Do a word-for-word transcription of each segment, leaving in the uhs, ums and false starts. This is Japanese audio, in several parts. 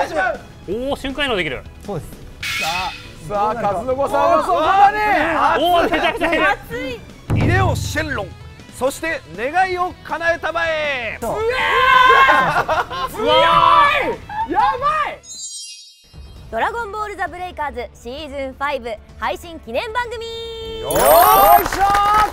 てしまう。 おお、瞬間移動できる。 そうです。 さあさあ、和信さんはそこだね。 おお、めちゃくちゃ減る。 熱い。 イデオ・シェンロン、そして願いを叶えたまえ。 そう。 強い。やばい。 ドラゴンボールザブレイカーズシーズンファイブ配信記念番組。 よーいしょ。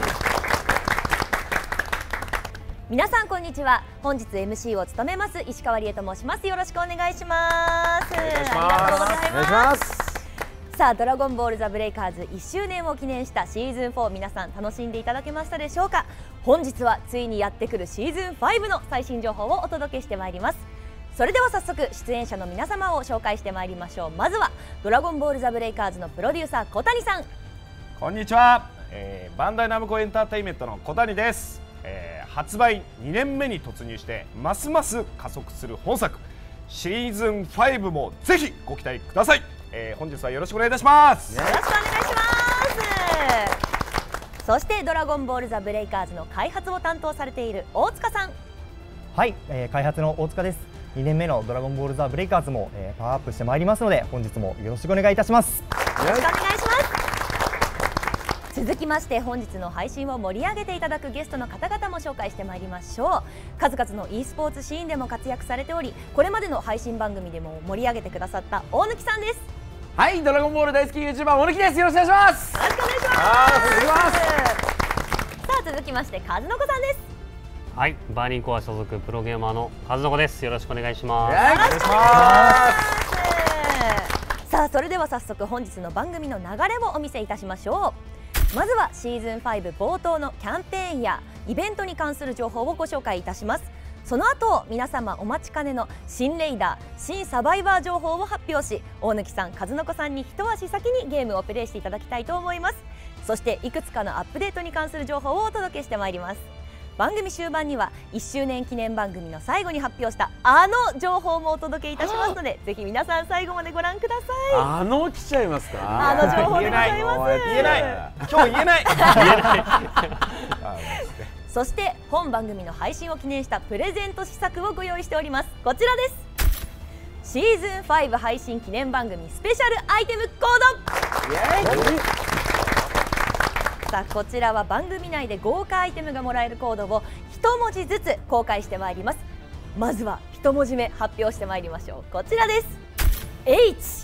皆さんこんにちは。本日 エムシー を務めます石川理恵と申します。よろしくお願いします。 お願いします。 ありがとうございます。 お願いします。 さあ、ドラゴンボールザブレイカーズいっしゅうねんを記念したシーズンフォー、皆さん楽しんでいただけましたでしょうか。本日はついにやってくるシーズンファイブの最新情報をお届けしてまいります。それでは早速出演者の皆様を紹介してまいりましょう。まずはドラゴンボールザブレイカーズのプロデューサー小谷さん。 こんにちは、えー、バンダイナムコエンターテインメントの小谷です。えー、発売にねんめに突入してますます加速する本作シーズンファイブもぜひご期待ください。えー、本日はよろしくお願いいたします。 よろしくお願いします。そしてドラゴンボールザブレイカーズの開発を担当されている大塚さん。 はい、えー、開発の大塚です。にねんめのドラゴンボールザブレイカーズも、えー、パワーアップしてまいりますので、本日もよろしくお願いいたします。 よろしくお願いします。続きまして本日の配信を盛り上げていただくゲストの方々も紹介してまいりましょう。数々の e スポーツシーンでも活躍されており、これまでの配信番組でも盛り上げてくださった大貫さんです。 はい、ドラゴンボール大好き ユーチューバー 大貫です。よろしくお願いします。 よろしくお願いします。さあ、続きまして和信さんです。 はい、バーニンコア所属プロゲーマーの和信です。よろしくお願いします。 お願いします。 さあ、それでは早速本日の番組の流れをお見せいたしましょう。まずはシーズンファイブ冒頭のキャンペーンやイベントに関する情報をご紹介いたします。その後、皆様お待ちかねの新レイダー、新サバイバー情報を発表し、大貫さん、和信さんに一足先にゲームをプレイしていただきたいと思います。そしていくつかのアップデートに関する情報をお届けしてまいります。番組終盤にはいっしゅうねん記念番組の最後に発表したあの情報もお届けいたしますので、ぜひ皆さん最後までご覧ください。 あの来ちゃいますか。 あの情報でございます。 言えない。今日言えない。 そして本番組の配信を記念したプレゼント試作をご用意しております。こちらです。シーズンファイブ配信記念番組スペシャルアイテムコード。さあ、こちらは番組内で豪華アイテムがもらえるコードを一文字ずつ公開してまいります。まずは一文字目発表してまいりましょう。こちらです。 H。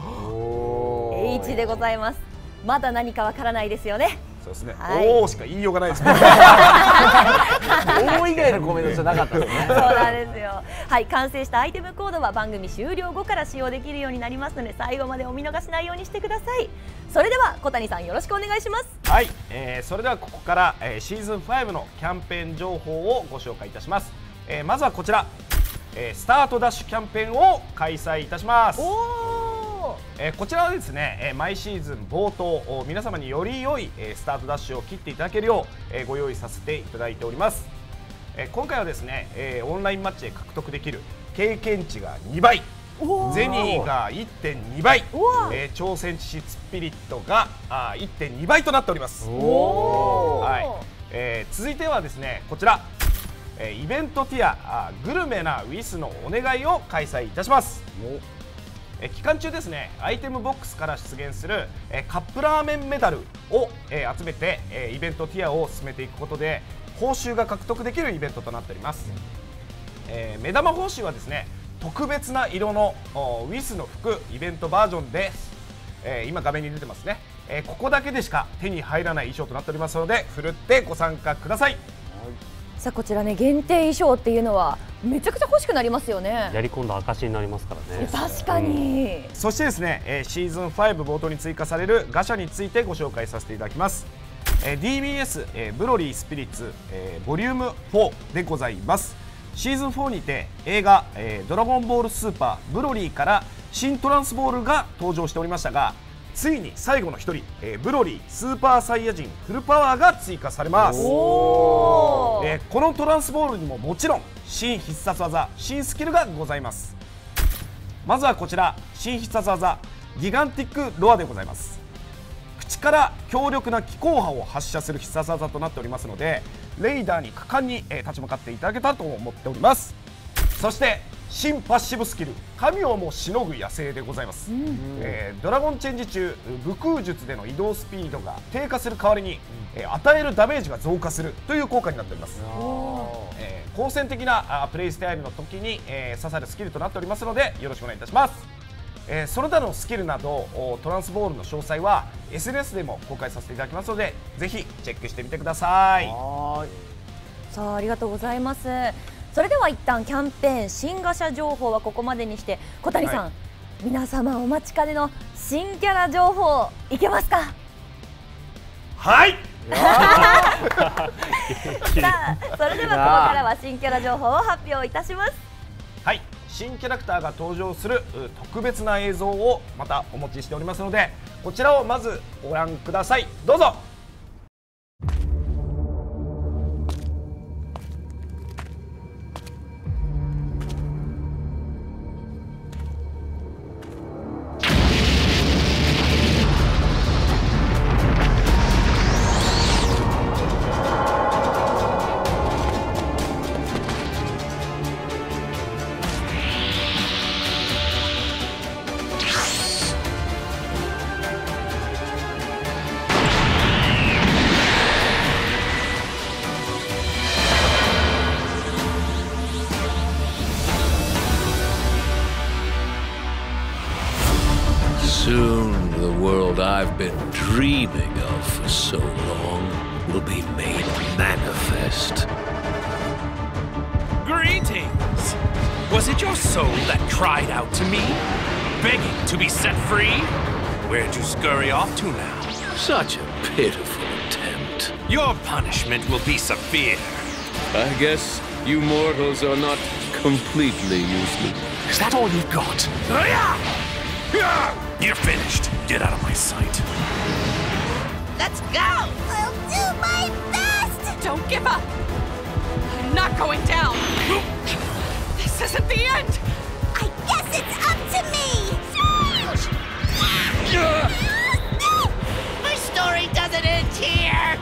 H でございます。まだ何かわからないですよね。 そうですね。 はい、 おーしか言いようがないですね。おー以外のコメントじゃなかったですね。 そうなんですよ。はい、完成したアイテムコードは番組終了後から使用できるようになりますので、最後までお見逃しないようにしてください。それでは小谷さん、よろしくお願いします。 はい、えー、それではここから、えー、シーズンファイブのキャンペーン情報をご紹介いたします。えー、まずはこちら、えー、スタートダッシュキャンペーンを開催いたします。えー、こちらはですね、えー、毎シーズン冒頭皆様により良い、えー、スタートダッシュを切っていただけるよう、えー、ご用意させていただいております。えー、今回はですね、えー、オンラインマッチで獲得できる経験値がにばい、ゼニーが いってんにばい、えー、挑戦値スピリットがあ いってんにばいとなっております。はい、えー、続いてはですね、こちら、えー、イベントティアあグルメなウィスのお願いを開催いたします。え期間中ですね、アイテムボックスから出現するえカップラーメンメダルをえ集めてえイベントティアを進めていくことで報酬が獲得できるイベントとなっております。えー、目玉報酬はですね、特別な色のウィスの服イベントバージョンです。えー、今画面に出てますね、えー、ここだけでしか手に入らない衣装となっておりますので、ふるってご参加ください。 さあ、こちらね、限定衣装っていうのはめちゃくちゃ欲しくなりますよね。 やり込んだ証になりますからね。 確かに、 うん、そしてですね、えー、シーズンファイブ冒頭に追加されるガシャについてご紹介させていただきます。えー、ディービーエス、えー、ブロリースピリッツ、えー、ボリュームフォーでございます。シーズンフォーにて映画、えー、ドラゴンボールスーパーブロリーから新トランスボールが登場しておりましたが、ついに最後の一人、えー、ブロリースーパーサイヤ人フルパワーが追加されます。おー、えー、このトランスボールにももちろん新必殺技新スキルがございます。まずはこちら、新必殺技ギガンティックロアでございます。口から強力な気候波を発射する必殺技となっておりますので、レイダーに果敢に、えー、立ち向かっていただけたらと思っております。そして新パッシブスキル神をもしのぐ野生でございます、うん、えー、ドラゴンチェンジ中武空術での移動スピードが低下する代わりに、うん、えー、与えるダメージが増加するという効果になっております。えー、好戦的なあプレイスタイルの時に、えー、刺さるスキルとなっておりますのでよろしくお願いいたします。えー、その他のスキルなどトランスボールの詳細は エスエヌエス でも公開させていただきますのでぜひチェックしてみてください。 はい、さあありがとうございます。それでは一旦キャンペーン新ガシャ情報はここまでにして小谷さん、はい、皆様お待ちかねの新キャラ情報いけますか？ はい。 さあそれではここからは新キャラ情報を発表いたします。 はい、新キャラクターが登場する特別な映像をまたお持ちしておりますのでこちらをまずご覧ください。どうぞ。 Soon the world I've been dreaming of for so long will be made manifest. Greetings! Was it your soul that cried out to me, begging to be set free? Where'd you scurry off to now? Such a pitiful attempt. Your punishment will be severe. I guess you mortals are not completely useless. Is that all you've got? You're finished. Get out of my sight. Let's go! I'll do my best! Don't give up! I'm not going down! This isn't the end! I guess it's up to me! My story doesn't end here!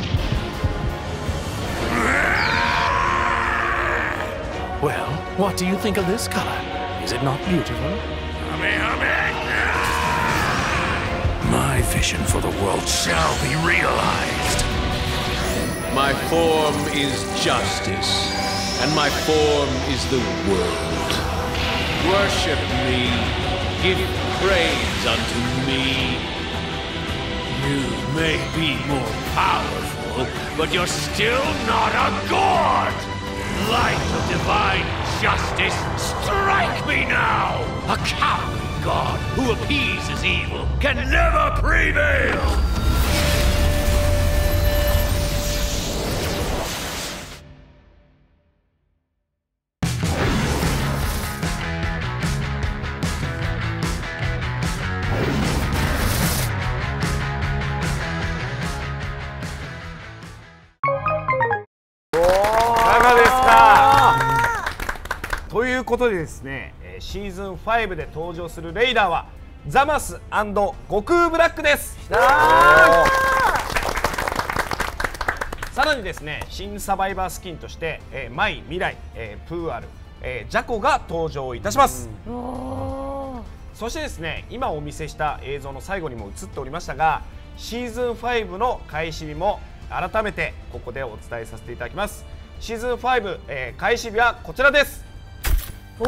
Well, what do you think of this color? Is it not beautiful? My vision for the world shall be realized. My form is justice, and my form is the world. Worship me, give praise unto me. You may be more powerful, but you're still not a god! Light of divine justice, strike me now! A cowardly god who appeases evil can never prevail! Oh! ということでですね、シーズンファイブで登場するレイダーはザマス&悟空ブラックです。さらにですね、新サバイバースキンとして、えー、マイ、未来、えー、プーアル、えー、ジャコが登場いたします。うん、そしてですね、今お見せした映像の最後にも映っておりましたが、シーズンファイブの開始日も改めてここでお伝えさせていただきます。シーズンファイブ、えー、開始日はこちらです。おー、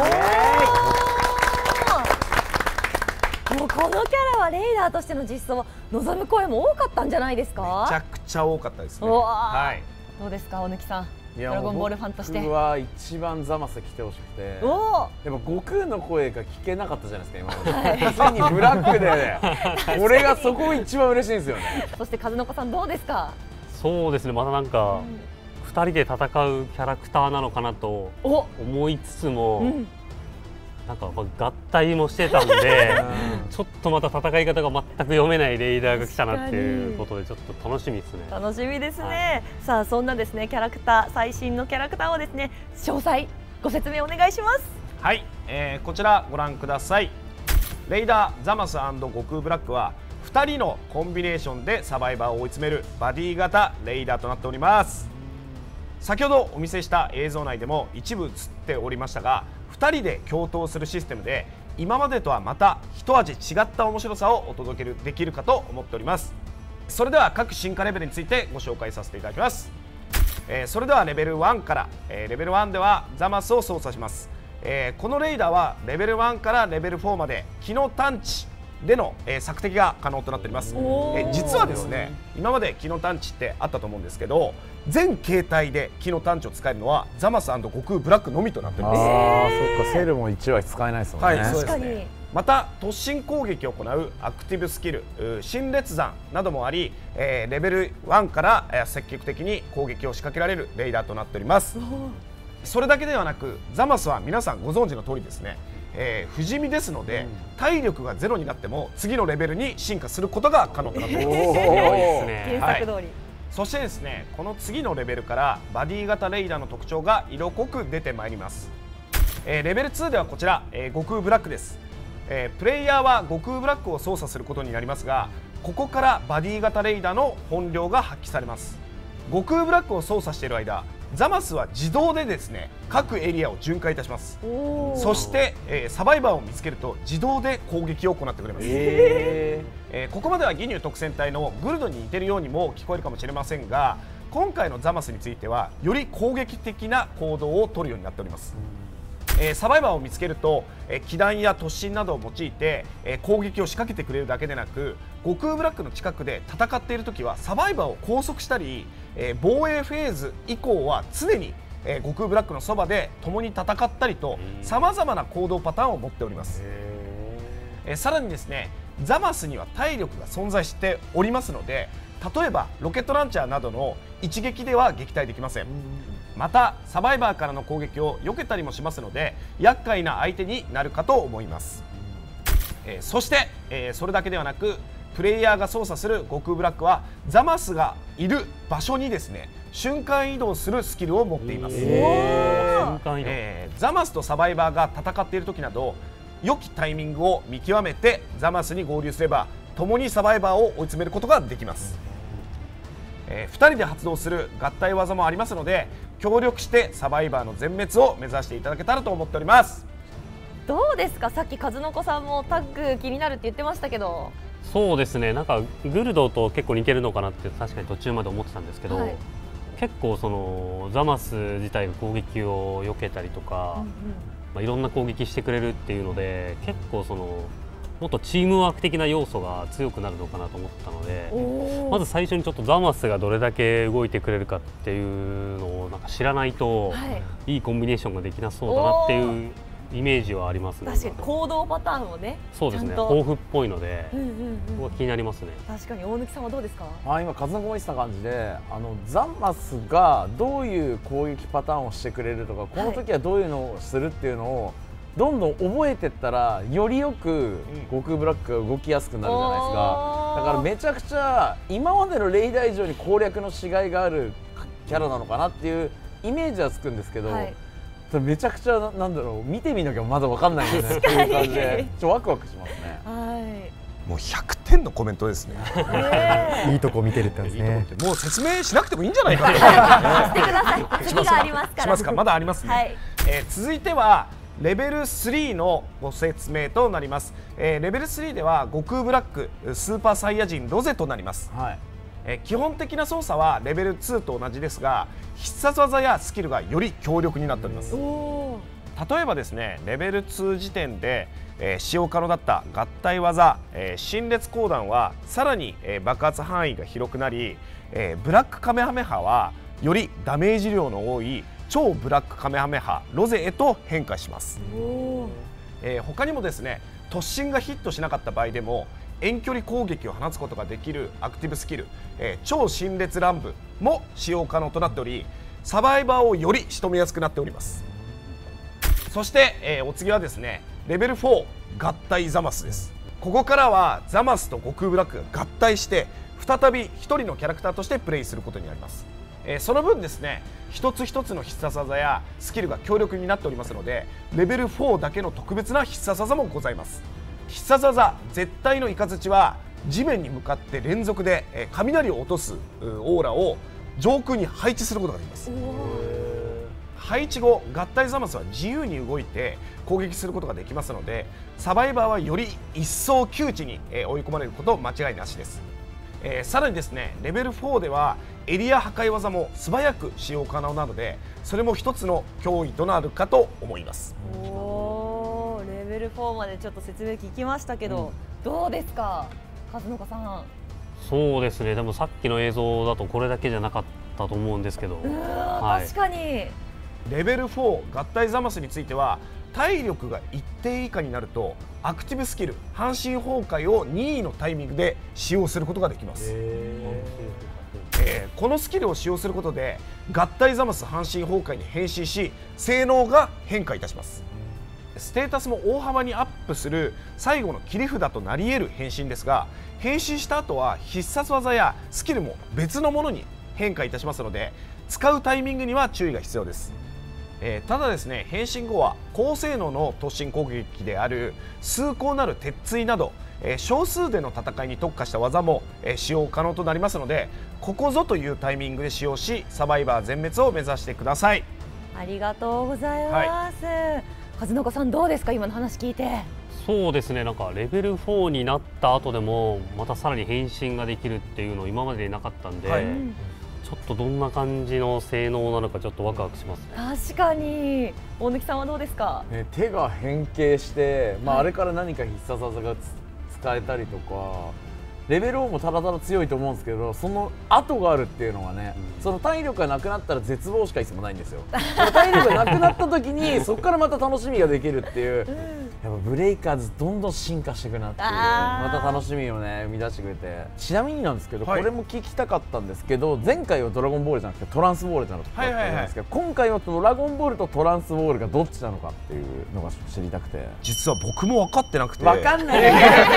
もうこのキャラはレイダーとしての実装を望む声も多かったんじゃないですか？ めちゃくちゃ多かったですね。 はい。どうですか、おぬきさん。ドラゴンボールファンとして。 僕は一番ザマス来てほしくて。おお。やっぱ悟空の声が聞けなかったじゃないですか今まで。ついにブラックで、俺がそこ一番嬉しいんですよね。 そして数の子さんどうですか？ そうですね、またなんかふたりで戦うキャラクターなのかなと思いつつも。うん、なんか合体もしてたんでちょっとまた戦い方が全く読めないレイダーが来たなっていうことでちょっと楽しみですね。 楽しみですね。はい、さあそんなですねキャラクター最新のキャラクターをですね詳細ご説明お願いします。 はい、えー、こちらご覧ください。レイダーザマス&悟空ブラックはふたりのコンビネーションでサバイバーを追い詰めるバディ型レイダーとなっております。 先ほどお見せした映像内でも一部映っておりましたが、ふたりで共闘するシステムで今までとはまた一味違った面白さをお届けできるかと思っております。それでは各進化レベルについてご紹介させていただきます。えー、それではレベルワンから、えー、レベルワンではザマスを操作します。えー、このレイダーはレベルワンからレベルフォーまで機能探知での、えー、索敵が可能となっております。えー、実はですね、今まで機能探知ってあったと思うんですけど、全形態で機能探知を使えるのはザマス&悟空ブラックのみとなっております。 ああ、そっか、セルもいちわ使えないですもんね。 はい、そうですね。また突進攻撃を行うアクティブスキル、新列山などもあり、えー、レベルワンから、えー、積極的に攻撃を仕掛けられるレイダーとなっております。それだけではなく、ザマスは皆さんご存知の通りですね、えー、不死身ですので、うん、体力がゼロになっても次のレベルに進化することが可能となっています。原作通り。そしてですね、この次のレベルからバディ型レイダーの特徴が色濃く出てまいります。えー、レベルツーではこちら、えー、悟空ブラックです。えー、プレイヤーは悟空ブラックを操作することになりますが、ここからバディ型レイダーの本領が発揮されます。悟空ブラックを操作している間、ザマスは自動でですね、各エリアを巡回いたします。そして、えー、サバイバーを見つけると自動で攻撃を行ってくれます。えーえー、ここまでは義乳特戦隊のグルドに似ているようにも聞こえるかもしれませんが、今回のザマスについてはより攻撃的な行動を取るようになっております。えー、サバイバーを見つけると、えー、機弾や突進などを用いて、えー、攻撃を仕掛けてくれるだけでなく、悟空ブラックの近くで戦っている時はサバイバーを拘束したり、えー、防衛フェーズ以降は常に、えー、悟空ブラックのそばで共に戦ったりと、さまざまな行動パターンを持っております。えー、さらにですね、ザマスには体力が存在しておりますので、例えばロケットランチャーなどの一撃では撃退できません。またサバイバーからの攻撃を避けたりもしますので、厄介な相手になるかと思います。えー、そして、えー、それだけではなく、プレイヤーが操作する悟空ブラックはザマスがいる場所にですね、瞬間移動するスキルを持っています。えー、ザマスとサバイバーが戦っている時など、良きタイミングを見極めてザマスに合流すれば共にサバイバーを追い詰めることができます。えー、ふたりで発動する合体技もありますので、協力してサバイバーの全滅を目指していただけたらと思っております。 どうですか、さっき数の子さんもタッグ気になるって言ってましたけど。 そうですね、なんかグルドと結構似てるのかなって確かに途中まで思ってたんですけど、はい、結構そのザマス自体が攻撃を避けたりとか、うんうん、まあ、いろんな攻撃してくれるっていうので、結構そのもっとチームワーク的な要素が強くなるのかなと思ったので、まず最初にちょっとザマスがどれだけ動いてくれるかっていうのをなんか知らないと、はい、いいコンビネーションができなそうだなっていうイメージはありますね。 確かに行動パターンをね、 そうですね、豊富っぽいので、うんうんうん、気になりますね。 確かに。大貫さんはどうですか？ あ、今数の子も言ってた感じで、あのザマスがどういう攻撃パターンをしてくれるとか、この時はどういうのをするっていうのを、はい、どんどん覚えていったらよりよく悟空ブラックが動きやすくなるじゃないですか。だからめちゃくちゃ今までのレイダー以上に攻略のしがいがあるキャラなのかなっていうイメージはつくんですけど、はい、めちゃくちゃなんだろう、見てみなきゃまだ分かんないんですねっていう感じでちょっとワクワクしますね。 はい、 もうひゃくてんのコメントですね。 いいとこ見てるってですね。 もう説明しなくてもいいんじゃないかと。 してください。次がありますから。 しますか。まだありますね。はい、えー、続いてはレベルスリーのご説明となります。えー、レベルスリーでは悟空ブラックスーパーサイヤ人ロゼとなります。はい、えー、基本的な操作はレベルツーと同じですが、必殺技やスキルがより強力になっております。例えばですね、レベルツー時点で、えー、使用可能だった合体技、えー、新列光弾はさらに、えー、爆発範囲が広くなり、えー、ブラックカメハメハはよりダメージ量の多い超ブラックカメハメハロゼへと変化します。えー、他にもですね、突進がヒットしなかった場合でも遠距離攻撃を放つことができるアクティブスキル、えー、超新列乱舞も使用可能となっており、サバイバーをより仕留めやすくなっております。そして、えー、お次はですね、レベルフォー合体ザマスです。ここからはザマスと悟空ブラックが合体して再びひとりのキャラクターとしてプレイすることになります。えー、その分ですね、一つ一つの必殺技やスキルが強力になっておりますので、レベルフォーだけの特別な必殺技もございます。必殺技絶対のイカズチは地面に向かって連続で、えー、雷を落とすオーラを上空に配置することができます。配置後、合体ザマスは自由に動いて攻撃することができますので、サバイバーはより一層窮地に追い込まれること間違いなしです。えー、さらにですね、レベルフォーではエリア破壊技も素早く使用可能なので、それも一つの脅威となるかと思います。 おー、レベルフォーまでちょっと説明聞きましたけど、うん、どうですか、和野さん。 そうですね、でもさっきの映像だとこれだけじゃなかったと思うんですけど、 はい、確かにレベルフォー合体ザマスについては、体力が一定以下になるとアクティブスキル半身崩壊をにいのタイミングで使用することができます。えー、このスキルを使用することで合体ザマス半身崩壊に変身し、性能が変化いたします。ステータスも大幅にアップする最後の切り札となり得る変身ですが、変身した後は必殺技やスキルも別のものに変化いたしますので、使うタイミングには注意が必要です。えー、ただですね、変身後は高性能の突進攻撃である崇高なる鉄槌など、えー、少数での戦いに特化した技も、えー、使用可能となりますので、ここぞというタイミングで使用し、サバイバー全滅を目指してください。 ありがとうございます。はい、和野さんどうですか、今の話聞いて。 そうですね、なんかレベルフォーになった後でもまたさらに変身ができるっていうの今までなかったんで、はい、ちょっとどんな感じの性能なのかちょっとワクワクしますね。 確かに。大貫さんはどうですか。 ね、手が変形して、まあ、あれから何か必殺技が使えたりとか、レベルフォーもただただ強いと思うんですけど、その後があるっていうのがね、うん、その体力がなくなったら絶望しかいつもないんですよ。体力がなくなった時にそこからまた楽しみができるっていう、うん、やっぱブレイカーズどんどん進化していくなっていう、また楽しみをね生み出してくれて。ちなみになんですけど、はい、これも聞きたかったんですけど、前回はドラゴンボールじゃなくてトランスボールじゃなくてだったんですけど、今回はドラゴンボールとトランスボールがどっちなのかっていうのが知りたくて。 実は僕も分かってなくて。 分かんない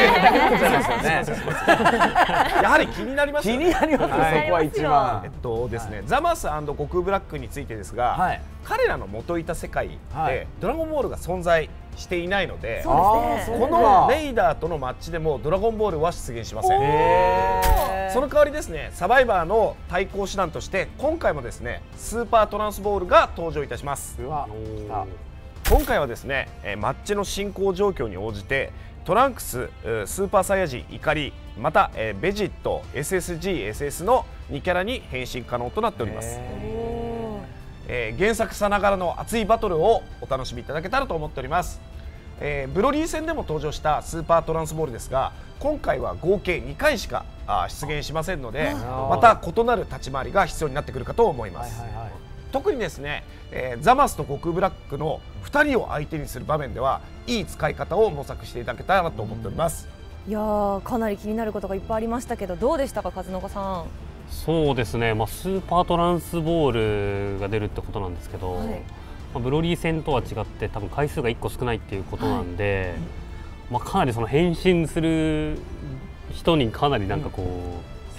やはり気になりますよね。 気になりますよ、はい、そこは一番。 えっとですね、はい、ザマス&悟空ブラックについてですが、はい、彼らの元いた世界で、はい、ドラゴンボールが存在していないので、 そうですね、 このレイダーとのマッチでもドラゴンボールは出現しません。その代わりですね、サバイバーの対抗手段として今回もですね、スーパートランスボールが登場いたします。うわ、今回はですね、マッチの進行状況に応じてトランクス、スーパーサイヤ人、怒り、またベジット、エスエスジー、エスエス のにキャラに変身可能となっております。えー、原作さながらの熱いバトルをお楽しみいただけたらと思っております。えー、ブロリー戦でも登場したスーパートランスボールですが、今回は合計にかいしか出現しませんので、また異なる立ち回りが必要になってくるかと思います。特にですね、えー、ザマスと悟空ブラックのふたりを相手にする場面ではいい使い方を模索していただけたらと思っております。 いやー、かなり気になることがいっぱいありましたけど、どうでしたか、和野さん。 そうですね、まあ、スーパートランスボールが出るってことなんですけど、はい、まあ、ブロリー戦とは違って多分回数がいっこ少ないっていうことなんで、はい、まあ、かなりその変身する人にかなりなんかこう、うん、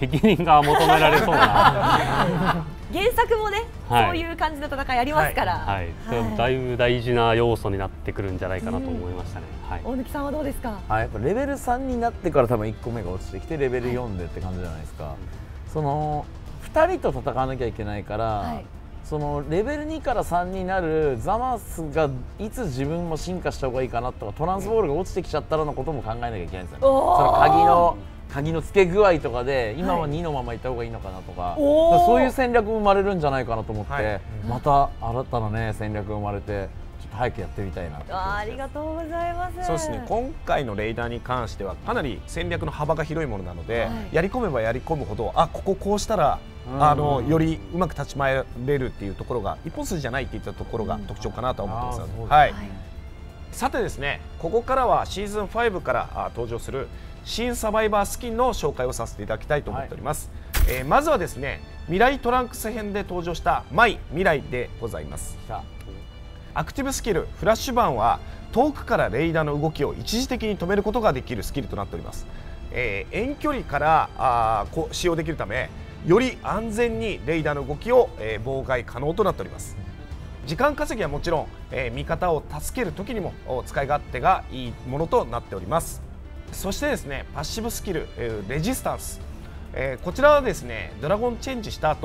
責任が求められそうな原作もね、はい、そういう感じの戦いありますから、 はいはいはい、だいぶ大事な要素になってくるんじゃないかなと思いましたね。はい、 大貫さんはどうですか。 はい、やっぱレベルさんになってから多分いっこめが落ちてきてレベルよんでって感じじゃないですか。はい、そのふたりと戦わなきゃいけないから、はい、そのレベルにからさんになるザマスがいつ自分も進化した方がいいかなとか、トランスボールが落ちてきちゃったらのことも考えなきゃいけないんですよね。その鍵の鍵の付け具合とかで今はにのままいた方がいいのかなとか、はい、そういう戦略も生まれるんじゃないかなと思って、はい、また新たなね戦略が生まれてちょっと早くやってみたいなって。 ありがとうございます。 そうですね、今回のレイダーに関してはかなり戦略の幅が広いものなので、はい、やり込めばやり込むほど、あ、こここうしたらあのよりうまく立ち回れるっていうところが一本筋じゃないっていったところが特徴かなと思ってます。うん、はい、はい、さてですね、ここからはシーズンファイブからあ登場する新サバイバースキンの紹介をさせていただきたいと思っております。はい、えー、まずはですね、未来トランクス編で登場したマイ未来でございます。アクティブスキルフラッシュバーンは遠くからレイダーの動きを一時的に止めることができるスキルとなっております。えー、遠距離からあこ使用できるため、より安全にレイダーの動きを、えー、妨害可能となっております。時間稼ぎはもちろん、えー、味方を助ける時にも使い勝手がいいものとなっております。そしてですね、パッシブスキル、えー、レジスタンス、えー、こちらはですね、ドラゴンチェンジした後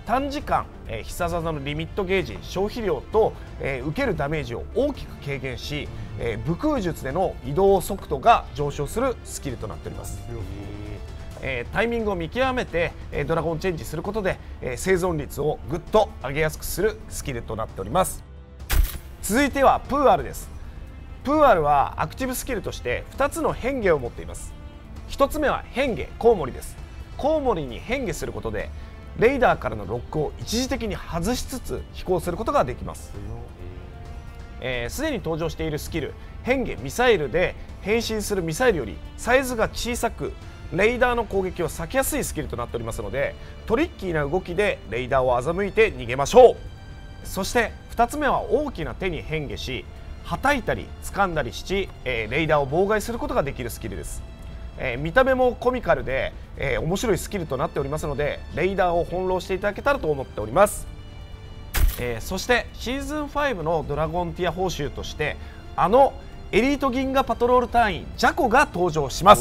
短時間、えー、必殺技のリミットゲージ消費量と、えー、受けるダメージを大きく軽減し、えー、武空術での移動速度が上昇するスキルとなっております。えー、タイミングを見極めて、えー、ドラゴンチェンジすることで、えー、生存率をぐっと上げやすくするスキルとなっております。続いてはプーアルです。プーアルはアクティブスキルとしてふたつの変化を持っています。ひとつめは変化コウモリです。コウモリに変化することでレーダーからのロックを一時的に外しつつ飛行することができます。すで、えー、に登場しているスキル変化ミサイルで変身するミサイルよりサイズが小さくレーダーの攻撃を避けやすいスキルとなっておりますので、トリッキーな動きでレーダーを欺いて逃げましょう。そしてふたつめは大きな手に変化しはたいたり掴んだりし、えー、レーダーを妨害することができるスキルです。えー、見た目もコミカルで、えー、面白いスキルとなっておりますのでレーダーを翻弄していただけたらと思っております。えー、そしてシーズンファイブのドラゴンティア報酬としてあのエリート銀河パトロール隊員ジャコが登場します。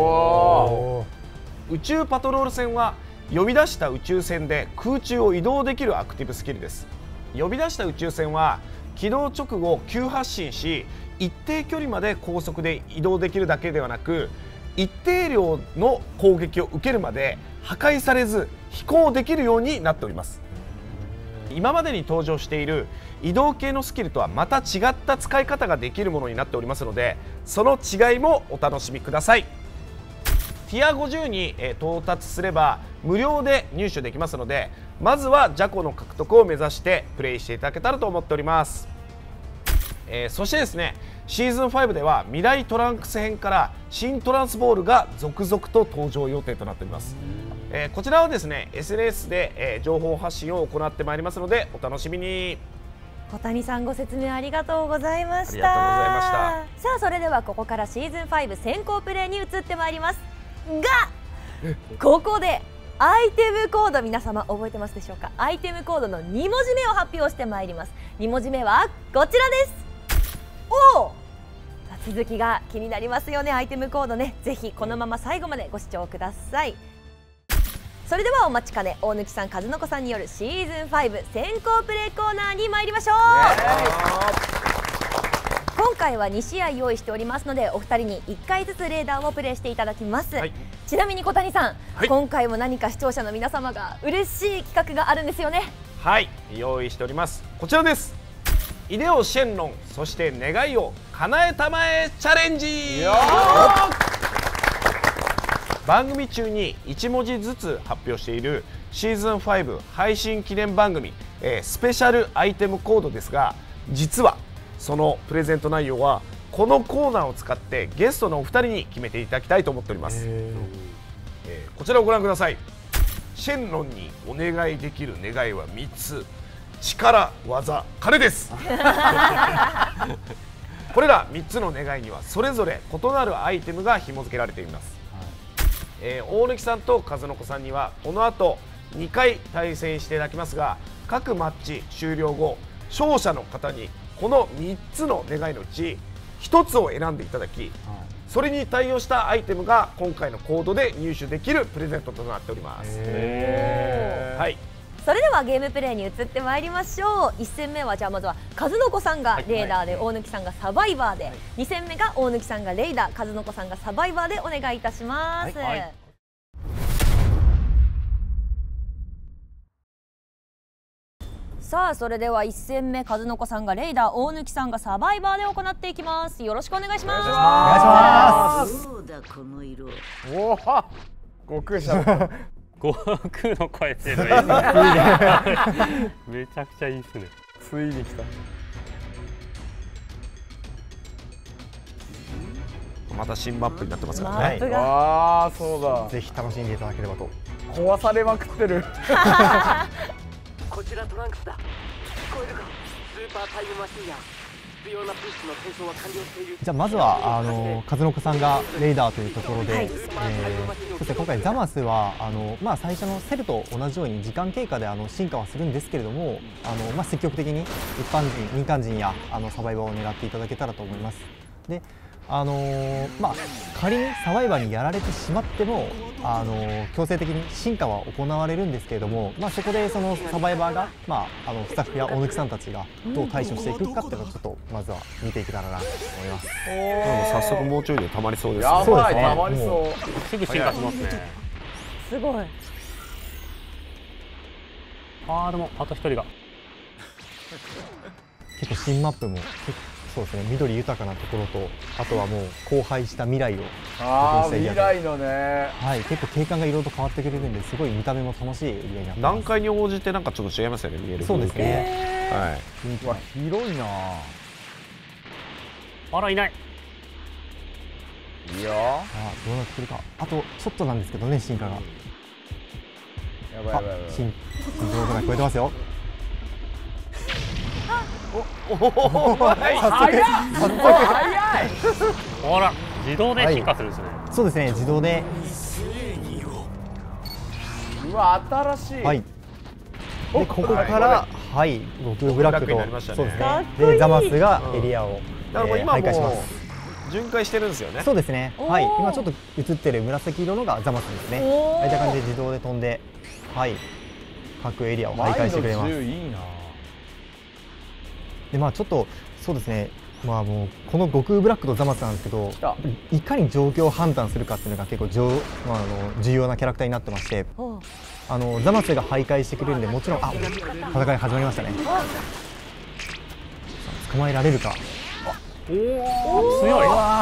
宇宙パトロール船は呼び出した宇宙船で空中を移動できるアクティブスキルです。呼び出した宇宙船は起動直後急発進し一定距離まで高速で移動できるだけではなく一定量の攻撃を受けるまで破壊されず飛行できるようになっております。今までに登場している移動系のスキルとはまた違った使い方ができるものになっておりますのでその違いもお楽しみください。ティアごじゅうに到達すれば無料で入手できますのでまずはジャコの獲得を目指してプレイしていただけたらと思っております。えー、そしてですねシーズンファイブでは未来トランクス編から新トランスボールが続々と登場予定となっております。えー、こちらはですね エスエヌエス で、えー、情報発信を行ってまいりますのでお楽しみに。 小谷さんご説明ありがとうございました。 ありがとうございました。 さあそれではここからシーズンファイブ先行プレイに移ってまいりますがここでアイテムコード皆様覚えてますでしょうか。アイテムコードのに文字目を発表してまいります。に文字目はこちらです。おお、続きが気になりますよね。アイテムコードね、ぜひこのまま最後までご視聴ください。それではお待ちかね大貫さん和の子さんによるシーズンファイブ先行プレイコーナーに参りましょう。今回はに試合用意しておりますのでお二人にいっかいずつレーダーをプレイしていただきます。はい、ちなみに小谷さん、はい、今回も何か視聴者の皆様が嬉しい企画があるんですよね。 はい、用意しております。こちらです。イデオ・シェンロン、そして願いを叶えたまえチャレンジ。番組中にいち文字ずつ発表しているシーズンファイブ配信記念番組、えー、スペシャルアイテムコードですが実はそのプレゼント内容はこのコーナーを使ってゲストのお二人に決めていただきたいと思っております。えー、こちらをご覧ください。シェンロンにお願いできる願いはみっつ。力、技、金ですこれらみっつの願いにはそれぞれ異なるアイテムが紐付けられています。はい、えー、大貫さんと和の子さんにはこの後にかい対戦していただきますが各マッチ終了後勝者の方にこのみっつの願いのうちひとつを選んでいただき、はい、それに対応したアイテムが今回のコードで入手できるプレゼントとなっております。はい、 それではゲームプレイに移ってまいりましょう。いち戦目はじゃあまずは和の子さんがレーダーで、はい、大貫さんがサバイバーで、はい、に戦目が大貫さんがレーダー、和の子さんがサバイバーでお願いいたします。はいはい、さあそれではいち戦目和の子さんがレーダー、大貫さんがサバイバーで行っていきます。よろしくお願いします。お願いします。 そうだこの色。 おお、悟空じゃん。 悟空の声してる。めちゃくちゃいいですね。 ついに来た。 また新マップになってますからね。 ああ、そうだ。 ぜひ楽しんでいただければと。 壊されまくってる。 こちらトランクスだ。聞こえるか。スーパータイムマシンや必要なプッシュの転送は完了している。 じゃあまずはあの和の子さんがレーダーというところで、はい、えー、そして今回ザマスはあの、まあ、最初のセルと同じように時間経過であの進化はするんですけれどもあの、まあ、積極的に一般人民間人やあのサバイバーを狙っていただけたらと思います。であのー、まあ仮にサバイバーにやられてしまっても、あのー、強制的に進化は行われるんですけれども、まあ、そこでそのサバイバーが、まあ、あのスタッフや大貫さんたちがどう対処していくかっていうのをちょっとまずは見ていけたらなと思います。 早速もうちょいでたまりそうです。 やばい、 ね、 たまりそう。 すぐ進化しますね。 すごい。 ああでもあと一人が。 結構新マップもそうですね、緑豊かなところと、あとはもう荒廃した未来をああ未来のね、 はい、結構景観がいろいろと変わってくれるんで、すごい見た目も楽しいエリアになってます。 段階に応じてなんかちょっと違いますよね、見える。 そうですね。 はい。 うわ広いな。 あらいない。 いいよ。 あどうなってくるか。あとちょっとなんですけどね、進化が。 やばいやばいやばい。 進化が超えてますよ。 おおお早い早い早い。 ほら自動で進化するんですね。 そうですね、自動で。 うわ新しい。 はい。でここからはい悟空ブラックとそうですね。でザマスがエリアを徘徊します。 巡回してるんですよね。 そうですね。はい。今ちょっと映ってる紫色のがザマスですね。ああいった感じで自動で飛んで、はい各エリアを徘徊してくれます。 いいな。 でまあちょっとそうですね。まあもうこの悟空ブラックとザマスなんですけど、いかに状況を判断するかっていうのが結構重、まあ、あの重要なキャラクターになってまして、あのザマスが徘徊してくれるんで、もちろんあ戦い始まりましたね。捕まえられるか。 おお強い。 あ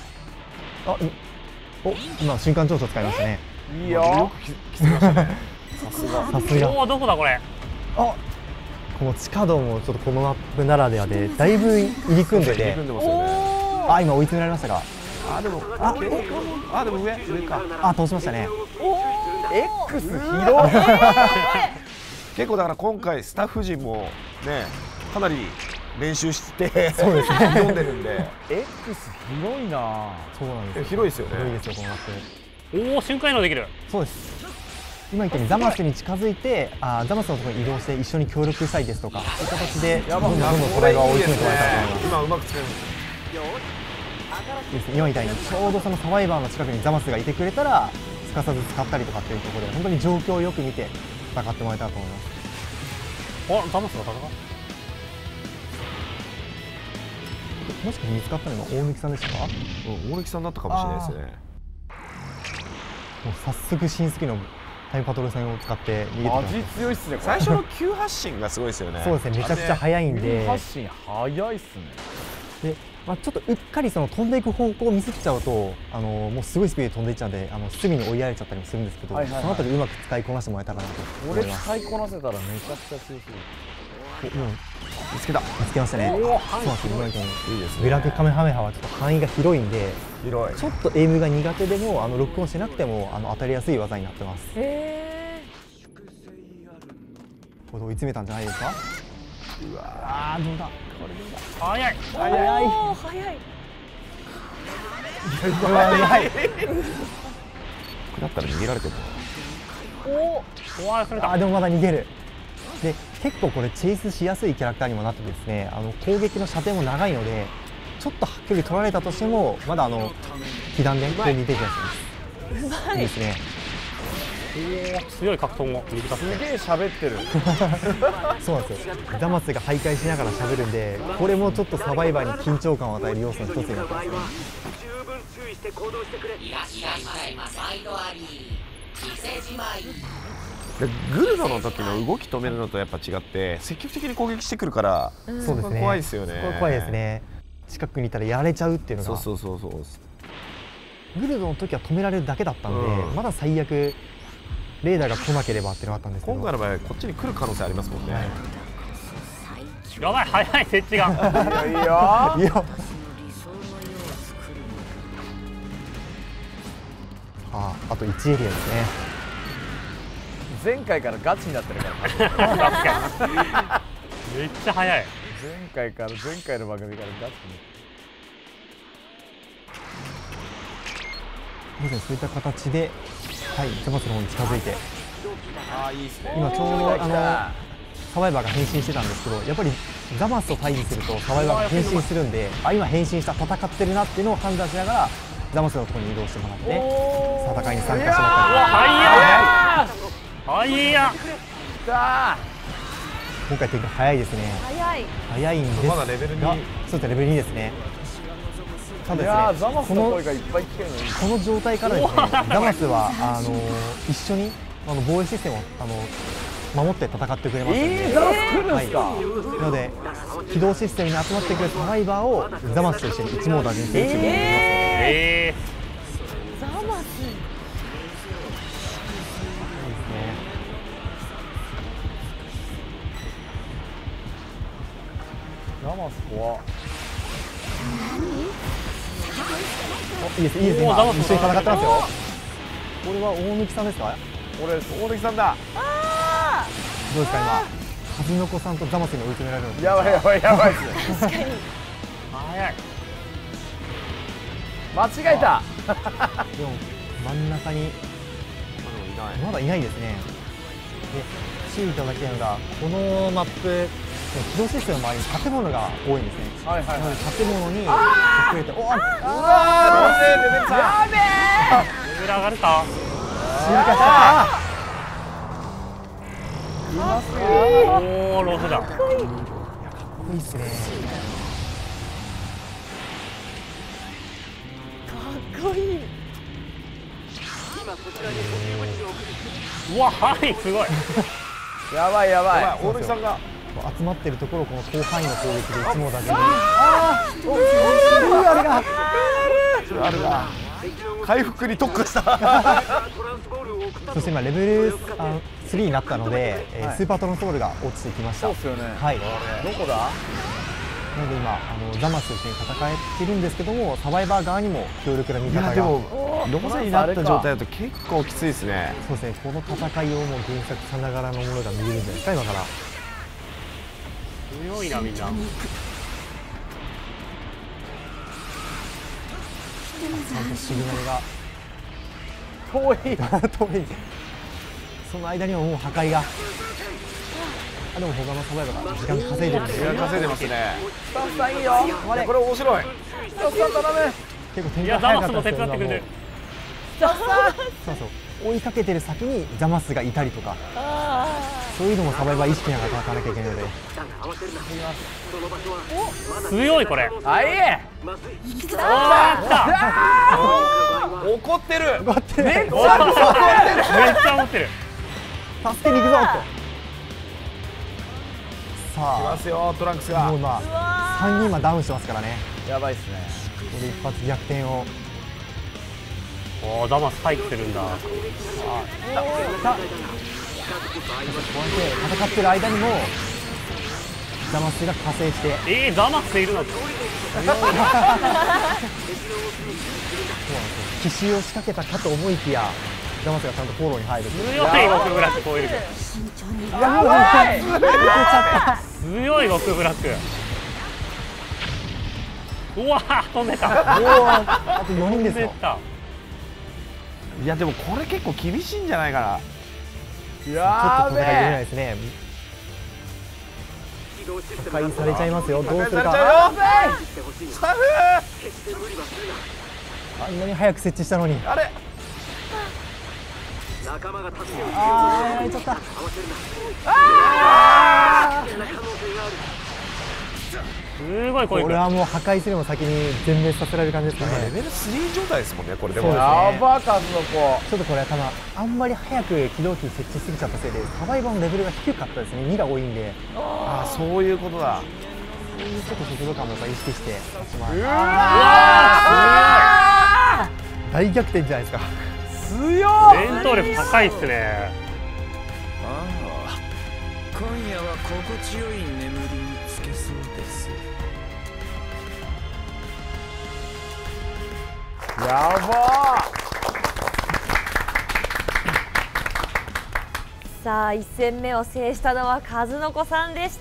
お今瞬間調査使いましたね。 いいよ。よく気づきましたね。さすが。 さすが。 おおどこだこれ。 あこの地下道もちょっとこのマップならではでだいぶ入り組んでて、あ今追い詰められましたが、 あでもああでも上上か。 あ通しましたね。 X 広い。 結構だから今回スタッフ陣もねかなり練習してそうですね読んでるんで X 広いな。 そうなんです。 広いですよね。 広いですよこのマップ。おお瞬間移動できる。 そうです。今言ったようにザマスに近づいて、あザマスのところに移動して一緒に協力したいですとか、そういう形でどんどんどんどんサバイバーを追い詰めてもらえたらと思います。 今うまく使える。 今みたいにちょうどそのサバイバーの近くにザマスがいてくれたらすかさず使ったりとかっていうところで本当に状況をよく見て戦ってもらえたらと思います。 あザマスが戦う。 もしかして見つかったのは大貫さんでしたか？ うん大貫さんだったかもしれないですね。 もう早速新スキのタイムパトロール戦を使って逃げてきました。 味強いっすね。 最初の急発進がすごいですよね。 そうですね、めちゃくちゃ速いんで。 急発進速いっすね。 で、まあ、ちょっとうっかりその飛んでいく方向をミスっちゃうと、あのもうすごいスピードで飛んでいっちゃうんで、あの隅に追いやられちゃったりもするんですけど、はいはいはい、そのあたりうまく使いこなしてもらえたらなと思います。 俺使いこなせたらめちゃくちゃ強そう。 見つけた。見つけましたね。そうなんですよ。今みたいにいいですね。 ブラックカメハメハはちょっと範囲が広いんで、 広い。 ちょっとエイムが苦手でもあのロックオンしなくてもあの当たりやすい技になってます。 へえ。 これ追い詰めたんじゃないですか？うわーどうだ。これどうだ。 早い。 早い。 お早い。 早い。 これだったら逃げられてる。 おお。わあそれだ。 あでもまだ逃げる。で結構これチェイスしやすいキャラクターにもなってですね、あの攻撃の射程も長いのでちょっと距離取られたとしてもまだあの被弾でこれに出てきやすいです。いいですね。 おお強い格闘も短くすげえ喋ってる。 そうなんですよ。ザマスが徘徊しながら喋るんで、これもちょっとサバイバーに緊張感を与える要素の一つになってます、ね。 十分注意して行動してくれ。いらっしゃいませ。毎度あり。店じまい。 グルドの時の動き止めるのとやっぱ違って積極的に攻撃してくるから、そうですね。怖いですよね。 怖いですね。近くにいたらやられちゃうっていうのが。 そうそうそうそう。 グルドの時は止められるだけだったんで、うん、まだ最悪レーダーが来なければっていうのがあったんですけど、 今回の場合はこっちに来る可能性ありますもんね。はい、 やばい早い設置が。 いいよ。いいよ。 ああといちエリアですね。 前回からガチになってるから。 確かに。めっちゃ早い。 前回から前回の番組からガチに。 そういった形で、はい、ザマスの方に近づいて。 ああいいですね。 今ちょうどあのサバイバーが変身してたんですけど、やっぱりザマスと対峙するとサバイバーが変身するんで、あ今変身した戦ってるなっていうのを判断しながらザマスのところに移動してもらって戦いに参加してもらったり。 はいや今回展開早いですね。 早い早いんですが、 まだレベルにそうですね、レベルにですね。ただですね、 いやーザマスの声がいっぱい聞けるのにこの状態からですね、ザマスはあの一緒にあの防衛システムをあの守って戦ってくれますので、 えー、ザマス来るんですか、 はい、なので起動システムに集まってくるサバイバーをザマスと一緒に一網打尽するチームになりますので、 えザマスザマス怖っ。 いいです、いいです、今一緒に戦ってますよ。これは大貫さんですか？ これ大貫さんだ。 どうですか今、数の子さんとザマスに追い詰められるんです。 やばいやばいやばいですね。 確かに早い。間違えた。 でも真ん中にまだいないですね。で注意いただきたいのがこのマップ起動システムの周りに建物が多いんですね。 はいはいはい。 なので建物に隠れて、おっ、 うわー、レベルさん。 やべえ。 レベル上がるか。 進化した。 おおロフだ。 かっこいいっすね。 かっこいい。 うわはいすごい。 やばいやばい。 大貫さんが集まってるところをこの広範囲の攻撃で一網打尽に。あれがあれだ。回復に特化した。 そして今レベルスリーになったので、えー、スーパートランスボールが落ちてきました。 そうですよね。 はい。 どこだ？ なので今あのザマスと一緒に戦えてるんですけども、サバイバー側にも強力な味方が。 でもロボになった状態だと結構きついですね。 そうですね。この戦いをもう原作さながらのものが見れるんじゃないですか今から。 強いなみんな。 ちゃんとシグナルが遠い遠い。その間にはもう破壊が。あでも他のサバイバーが時間稼いでるんで。 時間稼いでますね。 スタッフさんいいよ。 これ面白い。 スタッフさん頼む。 結構展開いやザマスも手早かったですよ。 伝ってくれてる。 そうそう追いかけてる先にザマスがいたりとか、そういうのもサバイバー意識ながら戦わなきゃいけないので。 強いこれ。 あいえ。 怒ってる。 怒ってる。 めっちゃめっちゃ怒ってる。 助けに行くぞと。さ来ますよトランクスが。 あもう今さんにん今ダウンしてますからね。 やばいっすね。 これ一発逆転を。 おおザマス入ってるんだ。 こうやって戦ってる間にもザマスが加勢して。 えー、ザマスいるの。 奇襲を仕掛けたかと思いきやザマスがちゃんとフォローに入る。 強い極ブラック超える。 やばい。 強い極ブラック。うわー飛んでた。 あとよにんですよ。 いやでもこれ結構厳しいんじゃないかな。 ちょっと戦い出ないですね。破壊されちゃいますよ。どうするか。 スタッフあんなに早く設置したのに。 あれあーやられちゃった。 すごいこれはもう破壊するの先に全滅させられる感じですかね。 レベルスリー状態ですもんねこれでも。 そうですね。 やば数の子。 ちょっとこれは多分あんまり早く起動機設置しすぎちゃったせいでサバイバーのレベルが低かったですね。にが多いんで。 ああそういうことだ。 そういうちょっと速度感もやっぱ意識して立ちます。 うわー大逆転じゃないですか。 強い。 戦闘力高いっすね。 ああ今夜は心地よい眠りにつけそうです。 やばさあいち戦目を制したのは数の子さんでした。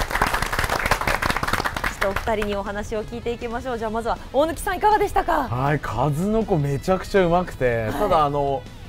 ちょっとお二人にお話を聞いていきましょう。じゃあまずは大貫さんいかがでしたか。 はい、数の子めちゃくちゃうまくて、はい、ただあの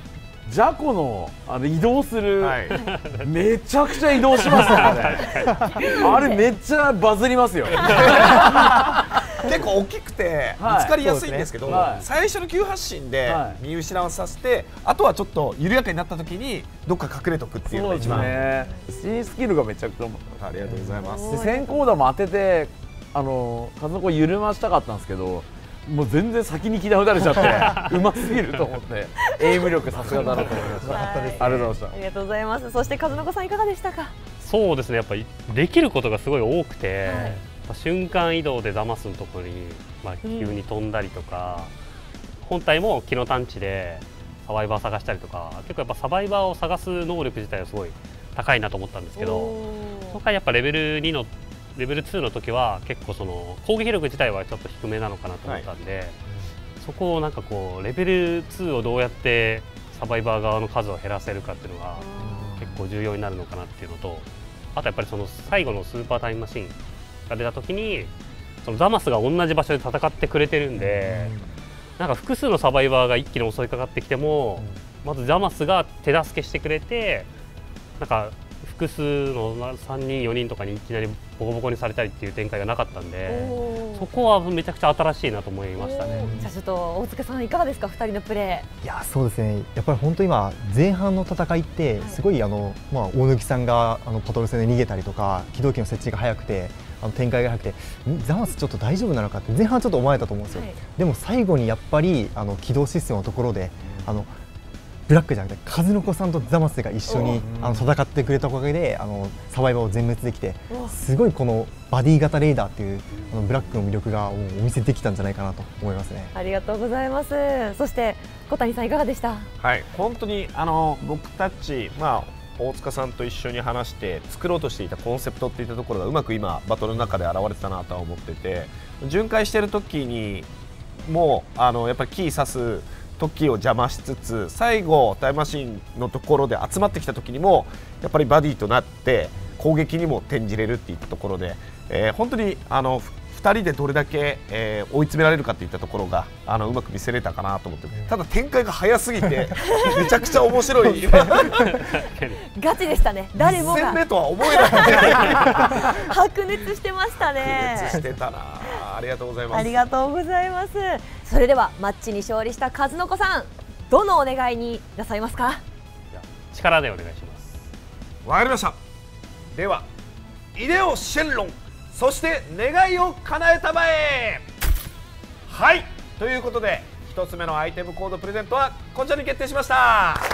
ジャコのあの移動する、はい、めちゃくちゃ移動しますからねあれめっちゃバズりますよ結構大きくてぶつかりやすいんですけど、はい、最初の急発進で見失わさせて、はい、あとはちょっと緩やかになった時にどっか隠れとくっていうのが一番ね、 新スキルがめちゃくちゃありがとうございます。 で先行弾も当ててあの数の子緩ましたかったんですけど、もう全然先に気打たれちゃってうますぎると思ってエイム力さすがだなと思いました。ありがとうございました。 ありがとうございます。そして数の子さんいかがでしたか？ そうですね、やっぱりできることがすごい多くて、はい、瞬間移動でザマスのところに、まあ、急に飛んだりとか、うん、本体も機能探知でサバイバー探したりとか、結構やっぱサバイバーを探す能力自体はすごい高いなと思ったんですけど、そこからやっぱレベルにのレベルツーの時は結構その攻撃力自体はちょっと低めなのかなと思ったんで、はい、そこをなんかこうレベルツーをどうやってサバイバー側の数を減らせるかっていうのが結構重要になるのかなっていうのと、あとやっぱりその最後のスーパータイムマシンが出た時にそのザマスが同じ場所で戦ってくれてるんで、なんか複数のサバイバーが一気に襲いかかってきても、まずザマスが手助けしてくれて、なんか複数のさんにんよにんとかにいきなりボコボコにされたりっていう展開がなかったんで、そこはめちゃくちゃ新しいなと思いましたね。 じゃあちょっと大塚さんいかがですか、ふたりのプレー。 いやそうですね、やっぱり本当今前半の戦いってすごいあの、まあ、大貫さんがあのパトル戦で逃げたりとか機動機の設置が早くてあの展開が早くてザマスちょっと大丈夫なのかって前半ちょっと思われたと思うんですよ、はい、でも最後にやっぱりあの起動システムのところであのブラックじゃなくて数の子さんとザマスが一緒にあの戦ってくれたおかげであのサバイバーを全滅できて、すごいこのバディ型レーダーっていうあのブラックの魅力がお見せできたんじゃないかなと思いますね。 ありがとうございます。そして小谷さんいかがでした？ はい、本当にあの僕たち、まあ、大塚さんと一緒に話して作ろうとしていたコンセプトっていったところがうまく今バトルの中で現れてたなとは思ってて、巡回してる時にもうあのやっぱりキー刺す時を邪魔しつつ、最後タイムマシンのところで集まってきた時にもやっぱりバディとなって攻撃にも転じれるっていったところで、えー、本当にあのふたりでどれだけ、えー、追い詰められるかっていったところがあのうまく見せれたかなと思って、ただ展開が早すぎてめちゃくちゃ面白いガチでしたね。誰もがいち戦目とは思えない白熱してましたね。 白熱してたな。ありがとうございます。 ありがとうございます。それではマッチに勝利した数の子さん、どのお願いになさいますか？ 力でお願いします。 わかりました。ではイデオ・シェンロン、そして願いを叶えたまえ。はい、ということでひとつめのアイテムコードプレゼントはこちらに決定しました。あ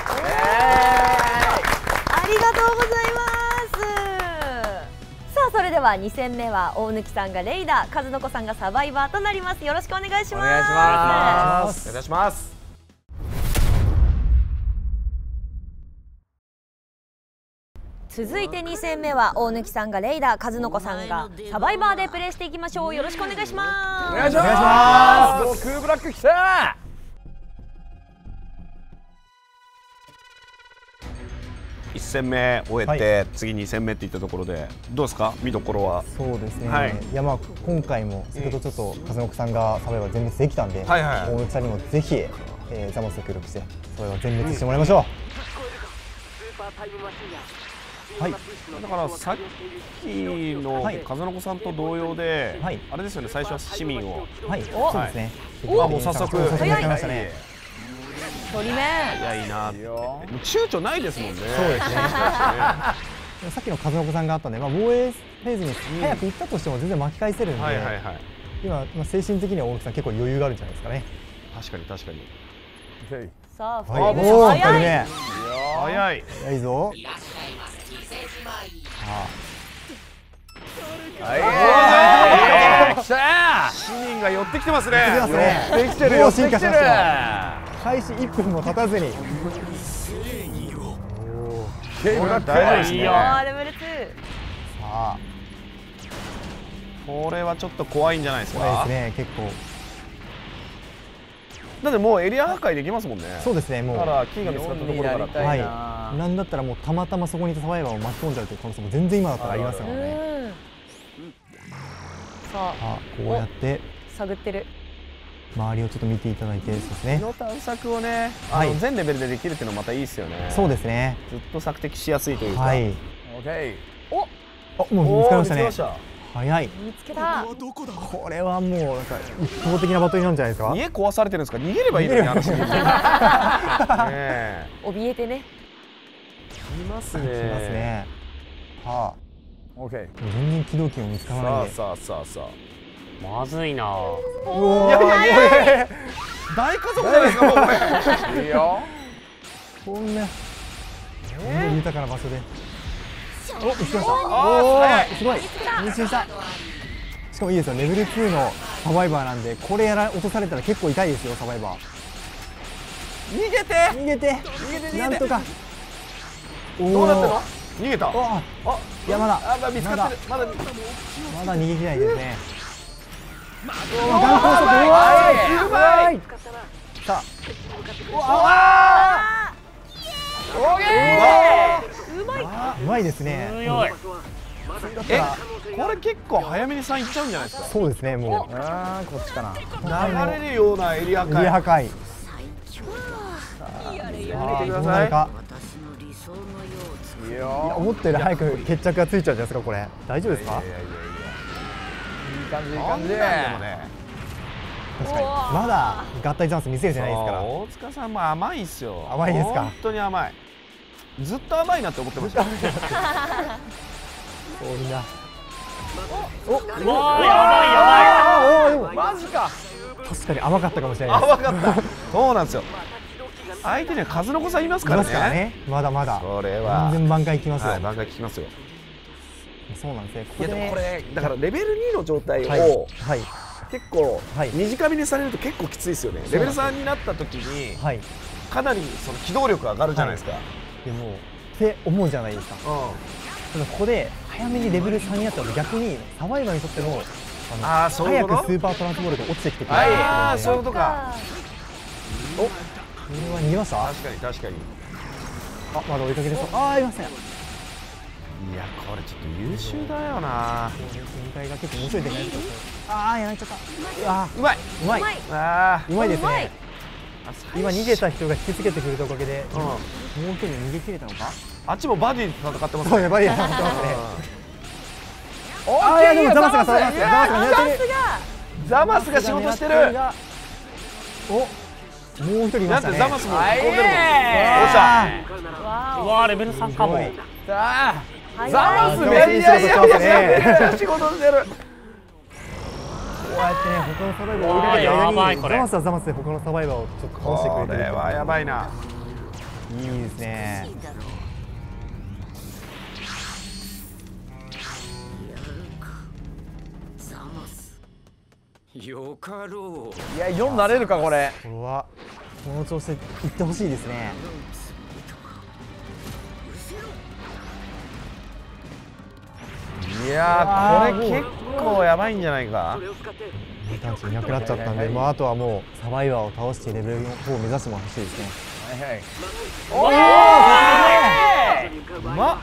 りがとうございます。さあそれではに戦目は大貫さんがレイダー、数の子さんがサバイバーとなります。よろしくお願いします。お願いします。 お願いします。 続いてに戦目は大貫さんがレイダー、数の子さんがサバイバーでプレイしていきましょう。よろしくお願いします。 お願いします。空ブラック来た。 いち戦目終えて、はい、次に戦目っていったところでどうですか、見どころは。 そうですね、はい、いやまあ今回も先ほどちょっと数の子さんがサバイバー全滅できたんで、はいはい、大貫さんにもぜひ、えー、ザマスと協力してそれを全滅してもらいましょう。 はい、だからさっきの数の子さんと同様で、はい、あれですよね、最初は市民を、 はい、そうですね。 あ、もう早速早いましたね。 一人目早いな。躊躇ないですもんね。 そうですね。さっきの数の子さんがあったんで、まあ防衛フェーズに早く行ったとしても全然巻き返せるんで、今まあ精神的には大貫さん結構余裕があるんじゃないですかね。 確かに確かに。 さあ、 はい、もう早い。 早い。 早いぞ。 はい。来た。市民が寄ってきてますね。 できてるよ。進化しました。開始いっぷんも経たずに。 これは大事ですね。 レベルツー。さあ。これはちょっと怖いんじゃないですか。 怖いですね、結構。 だってもうエリア破壊できますもんね。 そうですね、もう。 だからキーが見つかったところから。 はい。なんだったらもうたまたまそこにいたサバイバーを巻き込んじゃうという可能性も全然今だったらありますよね。 さあ、 こうやって探ってる。 周りをちょっと見ていただいてですね。 の探索をね、 はい、 あの全レベルでできるっていうのもまたいいですよね。 そうですね。 ずっと索敵しやすいというか。 はい。 オッケー。お、 あ、もう見つかりましたね。 見つかりました。 見早い。 つけた。 これはもうなんか一方的なバトルなんじゃないですか。 家壊されてるんですか。逃げればいいのに話。ねえ。怯えてね。 いますね。 いますね。はあ。 オッケー。 全然起動機も見つからないんで。 さあさあさあさあ。 まずいな。 おお。 いやいやいや。大家族じゃないですかもうこれ。いいよ。 こんな。豊かな場所で。お、見つけました。 おお、すごい。入手した。しかもいいですよ。レベルツーのサバイバーなんで、これやら落とされたら結構痛いですよ、サバイバー。 逃げて。 逃げて。 逃げて。 なんとか。 どうなってるの？逃げた。あ、 いやまだ。 あ、見つかってる。まだまだ逃げきれないですね。 頑固速。うまい。 さあ。 うわ。 オーケー。うまい。 うまいですね。 強い。 え、これ結構早めにさんいっちゃうんじゃないですか。 そうですね、もう。 ああ、こっちかな。 流れるようなエリア破壊。 エリア破壊。 やめてください。 いや、思ったより早く決着がついちゃうんじゃないですか、これ。大丈夫ですか。 いい感じ、いい感じ。 確かに。まだ合体チャンス見せるじゃないですから。 大塚さんも甘いっすよ。 甘いですか。 本当に甘い。ずっと甘いなって思ってました。そうだ。 お、わあ、やばいやばい。マジか。 確かに甘かったかもしれない。 甘かった。そうなんですよ。相手には数の子さんいますからね。 まだまだ。 それは。 全然挽回きますよ。 挽回効きますよ。 そうなんですね。 いやでもこれだからレベルにの状態を結構短めにされると結構きついですよね。レベルさんになった時にかなりその機動力上がるじゃないですか。 でもって思うじゃないですか。ただここで早めにレベルさんになったら逆にサバイバーにとっても早くスーパートランスボールが落ちてきてくれる。 ああ、そういうことか。 お、これは逃げました。 確かに確かに。 あ、まだ追いかけてそう。ああ、いません。いや、これちょっと優秀だよな。 展開が結構面白い展開です。ああ、やられちゃった。うわ、 うまい。 うまい。 ああ、 うまいですね。今逃げた人が引きつけてくれたおかげで、もう一人逃げ切れたのか。 あっちもバディで戦ってますね。 そうね、バディで戦ってますね。 ああ、 でもザマスがザマスがザマスが狙ってる。 ザマスが仕事してる。 お、もう一人いましたね。 ザマスも飛んでるもん。どうした。 うわ、レベルさんかも。 ザマスめっちゃ仕事してる。 こうやってね、他のサバイバーを追いかけてる間にザマスはザマスで他のサバイバーをちょっと倒してくれてる。 これはやばいな。 いいですね。 よかろう。 いや、よんなれるかこれ。 これはこの調子でいってほしいですね。 いやー、これ結構やばいんじゃないか。 名探知いなくなっちゃったんで、まああとはもうサバイバーを倒してレベルよんを目指してもらってほしいですね。 はいはい。おお、うまっ。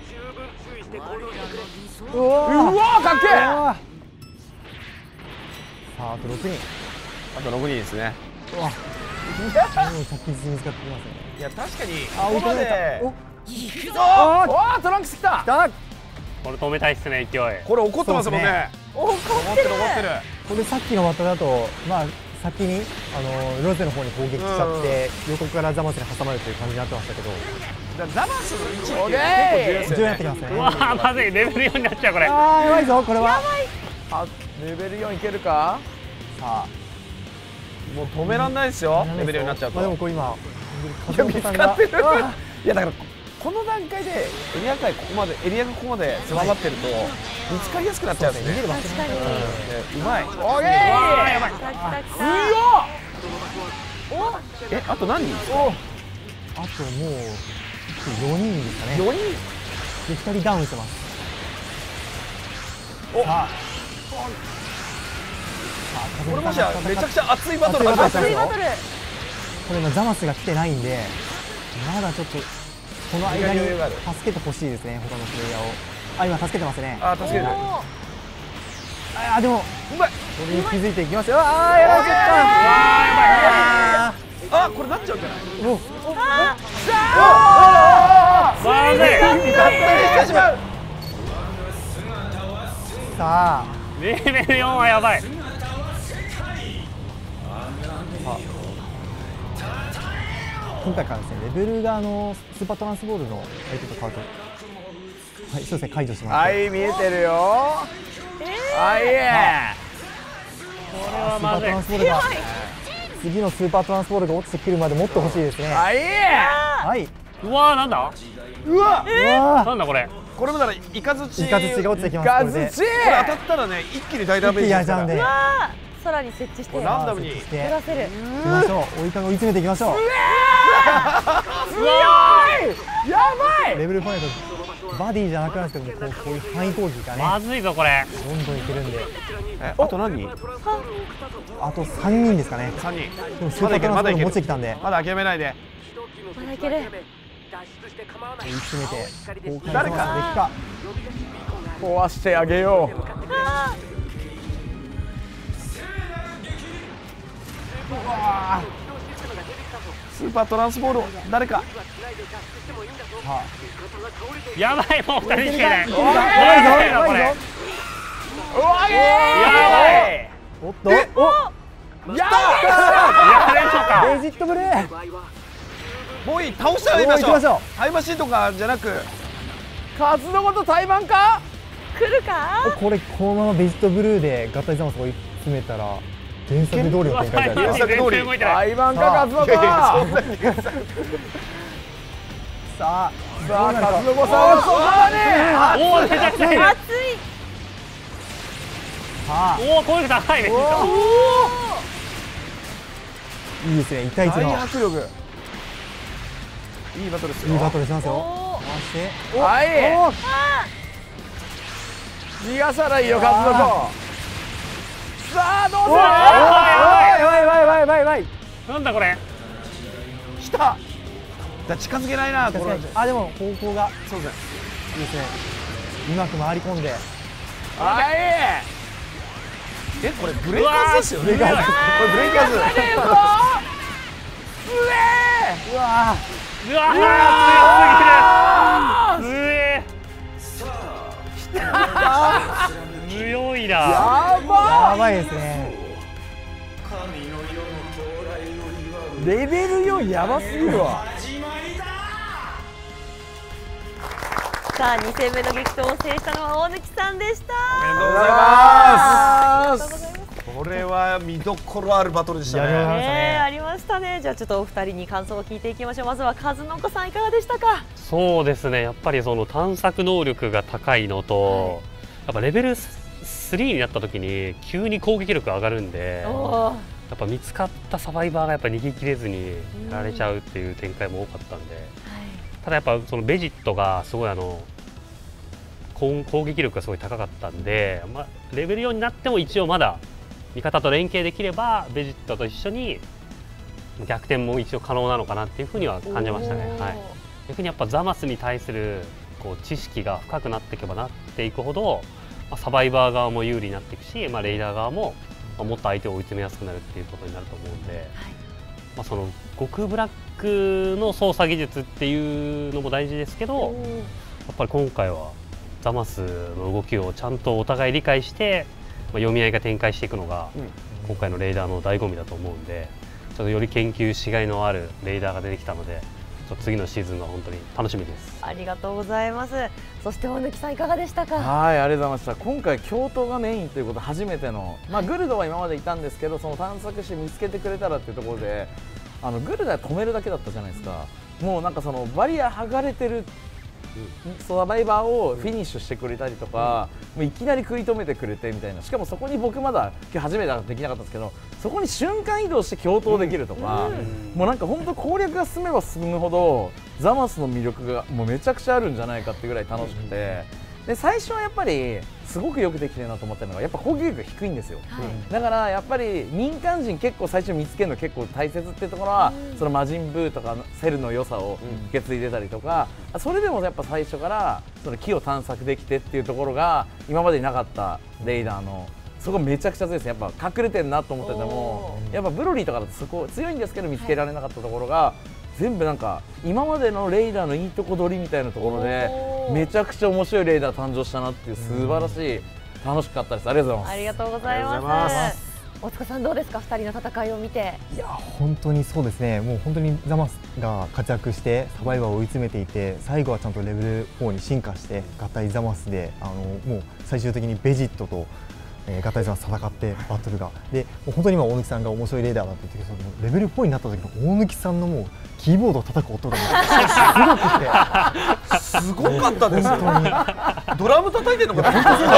うわー、かっけえ。 さあ、あとろくにん。 あとろくにんですね。 うわ、もう着実に見つかってきますね。 いや、確かにあ、追い込まれた。お、 おお、トランクス来た。 来た。 これ止めたいっすね、勢い。 これ怒ってますもんね。 怒ってる。 怒ってる。 これさっきのバトルだと、まあ先にあのロゼの方に攻撃しちゃって、横からザマスに挟まるという感じになってましたけど、 ザマスの位置って結構重要ですよね。 重要になってきますね。 うわー、まずい、レベルよんになっちゃうこれ。 ああ、やばいぞこれは。 あ、レベルよんいけるか。 さあ、 もう止めらんないですよ。レベルよんになっちゃうと。 まあでもこう今いや、見つかってる。いや、だからこの段階でエリア界ここまでエリアがここまで狭まってると見つかりやすくなっちゃうんですね。 確かに。 うまい。オーケー。やばい。え、あと何人？ あともうよにんですかね。 よにん。 でふたりダウンしてます。 お。さあ。これもしやめちゃくちゃ熱いバトル始まってるよ。 これ今ザマスが来てないんで、まだちょっとこの間に助けてほしいですね、他のプレイヤーを。あ、今助けてますね。 あ、助けてる。 あ、でもうまい。 これに気づいていきますよ。ああやられちゃった。 あこれなっちゃうんじゃない？ おまずい。 してしまう。 さあレベルよんはやばい。 今回からですね、レベルがあのスーパートランスボールの相手と変わると、はい、そうですね、解除します。 はい見えてるよ。はいこれはまずい。 スーパートランスボールが次のスーパートランスボールが落ちてくるまでもっと欲しいですね。 はいはい。 うわーなんだ。 うわうわなんだこれ。 これもならイカズチイカズチが落ちてきます。 イカこれでズチこれ当たったらね一気に大ダメージですから。 一気にやっちゃうんで。 空に設置してランダムに設置してやらせる。 いきましょう。追いかけ追い詰めていきましょう。 強いやばい。 レベルごだとバディじゃなくなるんですけど、こうこういう範囲攻撃がねまずいぞこれ。 どんどんいけるんで、 えあと何？ あとさんにんですかね。 三人。 でもスーパートランスボールも落ちてきたんで、 まだ諦めないで。 まだいける。 追い詰めて崩壊誰かさせていくか。 壊してあげよう。 スーパートランスボールを誰か。 やばいもうふたりしかいない。 やばいぞやばいぞ。 うわやばい。 おっとおややれんのか。 レジットブレー。 もういい倒してあげましょう。 おー行きましょうタイムマシンとかじゃなく。 カツのこと対バンか。 来るか。 これこのままベジットブルーで合体ザマス追い詰めたら原作通りの展開じゃないですか。 原作通り動いてない。 対バンかカツのいやいやかそんなにさあさあカツのこさんはそこだね。 おおめちゃくちゃいい。 熱い。 さあおお攻撃高いね。 いいですね、いち対いちの大迫力。いいバトルですよ。 いいバトルしますよ。 お回してはいおー逃がさないよカツのこ。さあどうする。 やばいやばいやばいやばいやばいやばい。 なんだこれ。 来た。だ近づけないな。これ。 あでも方向がそうですね。 いいですね。うまく回り込んではいえこれブレイカーズですよね。 ブレイカーズこれブレイカーズ。 うわうわうわー強すぎる。強いな。 やーばやばいですね。 レベルよんやばすぎるわ。 さあに戦目の激闘を制したのは大貫さんでした。 おめでとうございありがとうございます。 ます。これは見どころあるバトルでしたやりまね。 したねねえありましたね。じゃあちょっとお二人に感想を聞いていきましょう。まずは和の子さんいかがでしたか。 そうですね、やっぱりその探索能力が高いのと、やっぱレベルスリーになった時に急に攻撃力上がるんで、 おーやっぱ見つかったサバイバーがやっぱ逃げ切れずにやられちゃうっていう展開も多かったんで、ただやっぱそのベジットがすごいあの攻攻撃力がすごい高かったんで、まあ、レベルよんになっても一応まだ味方と連携できればベジットと一緒に逆転も一応可能なのかなっていうふうには感じましたね。はい、逆にやっぱザマスに対するこう知識が深くなっていけばなっていくほど、まあ、サバイバー側も有利になっていくし、まあ、レイダー側も、まあ、もっと相手を追い詰めやすくなるっていうことになると思うんで、はい、まあ、その極ブラックの操作技術っていうのも大事ですけど、やっぱり今回はザマスの動きをちゃんとお互い理解して、まあ、読み合いが展開していくのが、うん、今回のレイダーの醍醐味だと思うんで、ちょっとより研究しがいのあるレイダーが出てきたので、ちょっと次のシーズンが本当に楽しみです。 ありがとうございます。そして大貫さんいかがでしたか。 はい、ありがとうございました。今回京都がメインということ初めての、まあ、グルドは今までいたんですけど、その探索して見つけてくれたらっていうところで、あのグルドは止めるだけだったじゃないですか。もうなんかそのバリア剥がれてるサバイバーをフィニッシュしてくれたりとか、うん、もういきなり食い止めてくれてみたいな。しかもそこに僕まだ今日初めてできなかったんですけど、そこに瞬間移動して共闘できるとか、うん、もうなんか本当攻略が進めば進むほどザマスの魅力がもうめちゃくちゃあるんじゃないかってぐらい楽しくて、で最初はやっぱりすごくよくできてるなと思ったのがやっぱ攻撃力が低いんですよ、はい、だからやっぱり民間人結構最初見つけるの結構大切っていうところは、うん、その魔人ブーとかセルの良さを受け継いでたりとか、うん、それでもやっぱ最初からその木を探索できてっていうところが今までになかったレイダーのそこめちゃくちゃ強いですね。やっぱ隠れてるなと思っててもやっぱブロリーとかだとそこ強いんですけど見つけられなかったところが、はい、全部なんか今までのレイダーのいいとこ取りみたいなところでめちゃくちゃ面白いレイダー誕生したなっていう素晴らしい楽しかったです。ありがとうございます。 ありがとうございます。大塚さんどうですか、ふたりの戦いを見て。 いや本当にそうですね、もう本当にザマスが活躍してサバイバーを追い詰めていて、最後はちゃんとレベルフォーに進化して合体ザマスであのもう最終的にベジットと、えー、合体ザマス戦ってバトルがでもう本当に今大貫さんが面白いレーダーだって言ってるけど、レベルフォーになった時の大貫さんのもうキーボードを叩く音がすごくてすごかったですよ。ドラム叩いてるのか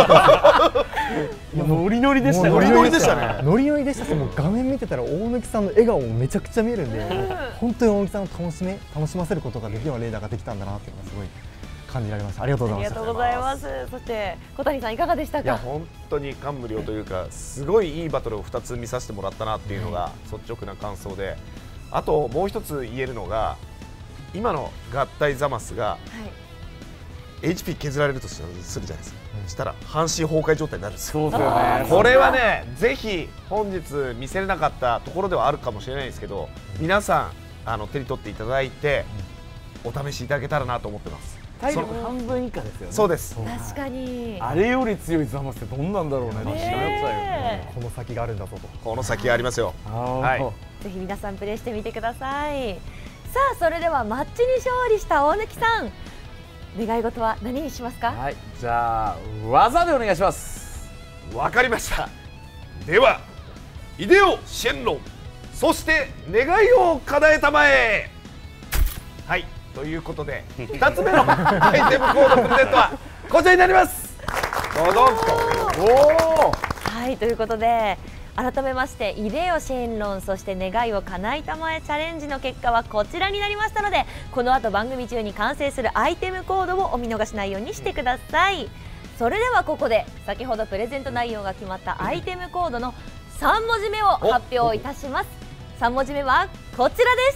な。ノリノリでしたね。ノリノリでしたね。ノリノリでしたし、もう画面見てたら大貫さんの笑顔もめちゃくちゃ見えるんで、本当に大貫さんを楽しめ楽しませることができるようなレーダーができたんだなっていうのがすごい感じられました。ありがとうございました。 ありがとうございます。そして小谷さんいかがでしたか。 いや本当に感無量というか、すごいいいバトルをふたつ見させてもらったなっていうのが率直な感想で、あともう一つ言えるのが、今の合体ザマスが、はい、エイチピー 削られるとするじゃないですか。うん、そしたら半身崩壊状態になるんですよ。そうですよね。これはね、ぜひ本日見せれなかったところではあるかもしれないですけど、うん、皆さんあの手に取っていただいて、うん、お試しいただけたらなと思ってます。 体力半分以下ですよね。 そうです。 確かに。 あれより強いザマスってどんなんだろうね。 ね、この先があるんだぞと。 この先がありますよ。はい。 ぜひ皆さんプレイしてみてください。さあそれではマッチに勝利した大貫さん、願い事は何にしますか。 はい、じゃあ技でお願いします。 わかりました。ではイデオシェンロン、そして願いを叶えたまえ。はい、ということでふたつめのアイテムコードプレゼントはこちらになります。どうぞ。 おお。はい、ということで改めましてイデオシェンロン、そして願いを叶えたまえチャレンジの結果はこちらになりましたので、この後番組中に完成するアイテムコードをお見逃しないようにしてください。それではここで先ほどプレゼント内容が決まったアイテムコードのさん文字目を発表いたします。さん文字目はこちらです。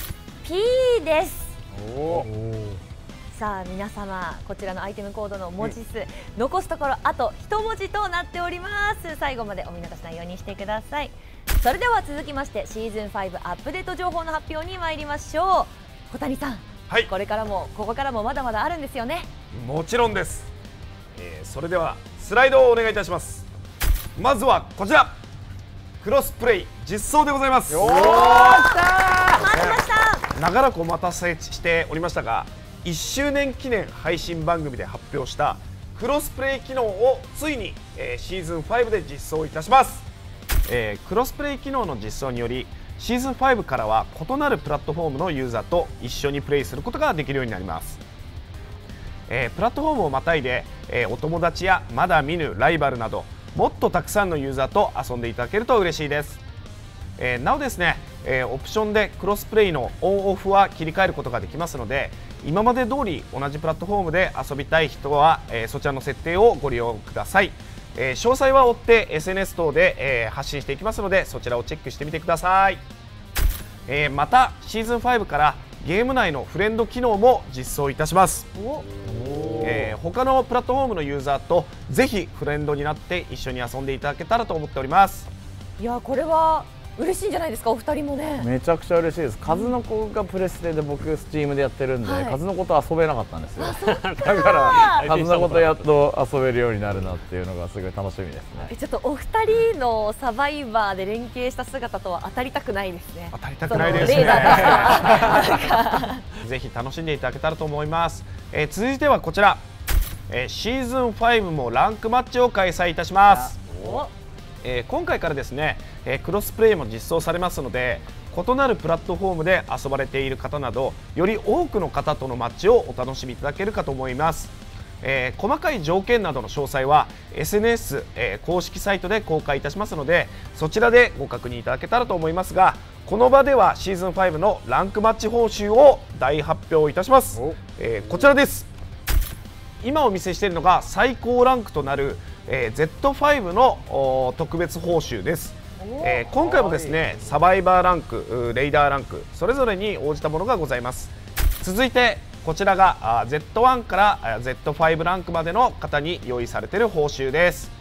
P です。おさあ皆様、こちらのアイテムコードの文字数、うん、残すところあといち文字となっております。最後までお見逃しないようにしてください。それでは続きましてシーズンファイブアップデート情報の発表に参りましょう。小谷さん、はい、これからもここからもまだまだあるんですよね。 もちろんです、えー、それではスライドをお願いいたします。まずはこちら、クロスプレイ実装でございます。おー、来たー、 待ってました。 長らくお待たせしておりましたが、いっしゅうねん記念配信番組で発表したクロスプレイ機能をついに、えー、シーズンファイブで実装いたします。えー、クロスプレイ機能の実装によりシーズンファイブからは異なるプラットフォームのユーザーと一緒にプレイすることができるようになります。えー、プラットフォームをまたいで、えー、お友達やまだ見ぬライバルなどもっとたくさんのユーザーと遊んでいただけると嬉しいです。えー、なおですね、えー、オプションでクロスプレイのオンオフは切り替えることができますので、今まで通り同じプラットフォームで遊びたい人は、えー、そちらの設定をご利用ください。えー、詳細は追って エスエヌエス 等で、えー、発信していきますので、そちらをチェックしてみてください。えー、またシーズンファイブからゲーム内のフレンド機能も実装いたします。えー、他のプラットフォームのユーザーとぜひフレンドになって一緒に遊んでいただけたらと思っております。 いや、これは嬉しいんじゃないですか、お二人もね。 めちゃくちゃ嬉しいです。数の子がプレステで僕スチームでやってるんで、はい、数の子と遊べなかったんですよ。だから数の子とやっと遊べるようになるなっていうのがすごい楽しみですね。 ちょっとお二人のサバイバーで連携した姿とは当たりたくないですね。 当たりたくないですね。ぜひ楽しんでいただけたらと思います。えー、続いてはこちら、えー、シーズンファイブもランクマッチを開催いたします。えー、今回からですね、えー、クロスプレイも実装されますので、異なるプラットフォームで遊ばれている方などより多くの方とのマッチをお楽しみいただけるかと思います。えー、細かい条件などの詳細は エスエヌエス、えー、公式サイトで公開いたしますので、そちらでご確認いただけたらと思いますが、この場ではシーズンファイブのランクマッチ報酬を大発表いたします。えー、こちらです。今お見せしているのが最高ランクとなるえー、ゼットファイブ の特別報酬です。えー、今回もですね、サバイバーランク、レイダーランクそれぞれに応じたものがございます。続いてこちらが ゼットワン から ゼットファイブ ランクまでの方に用意されている報酬です。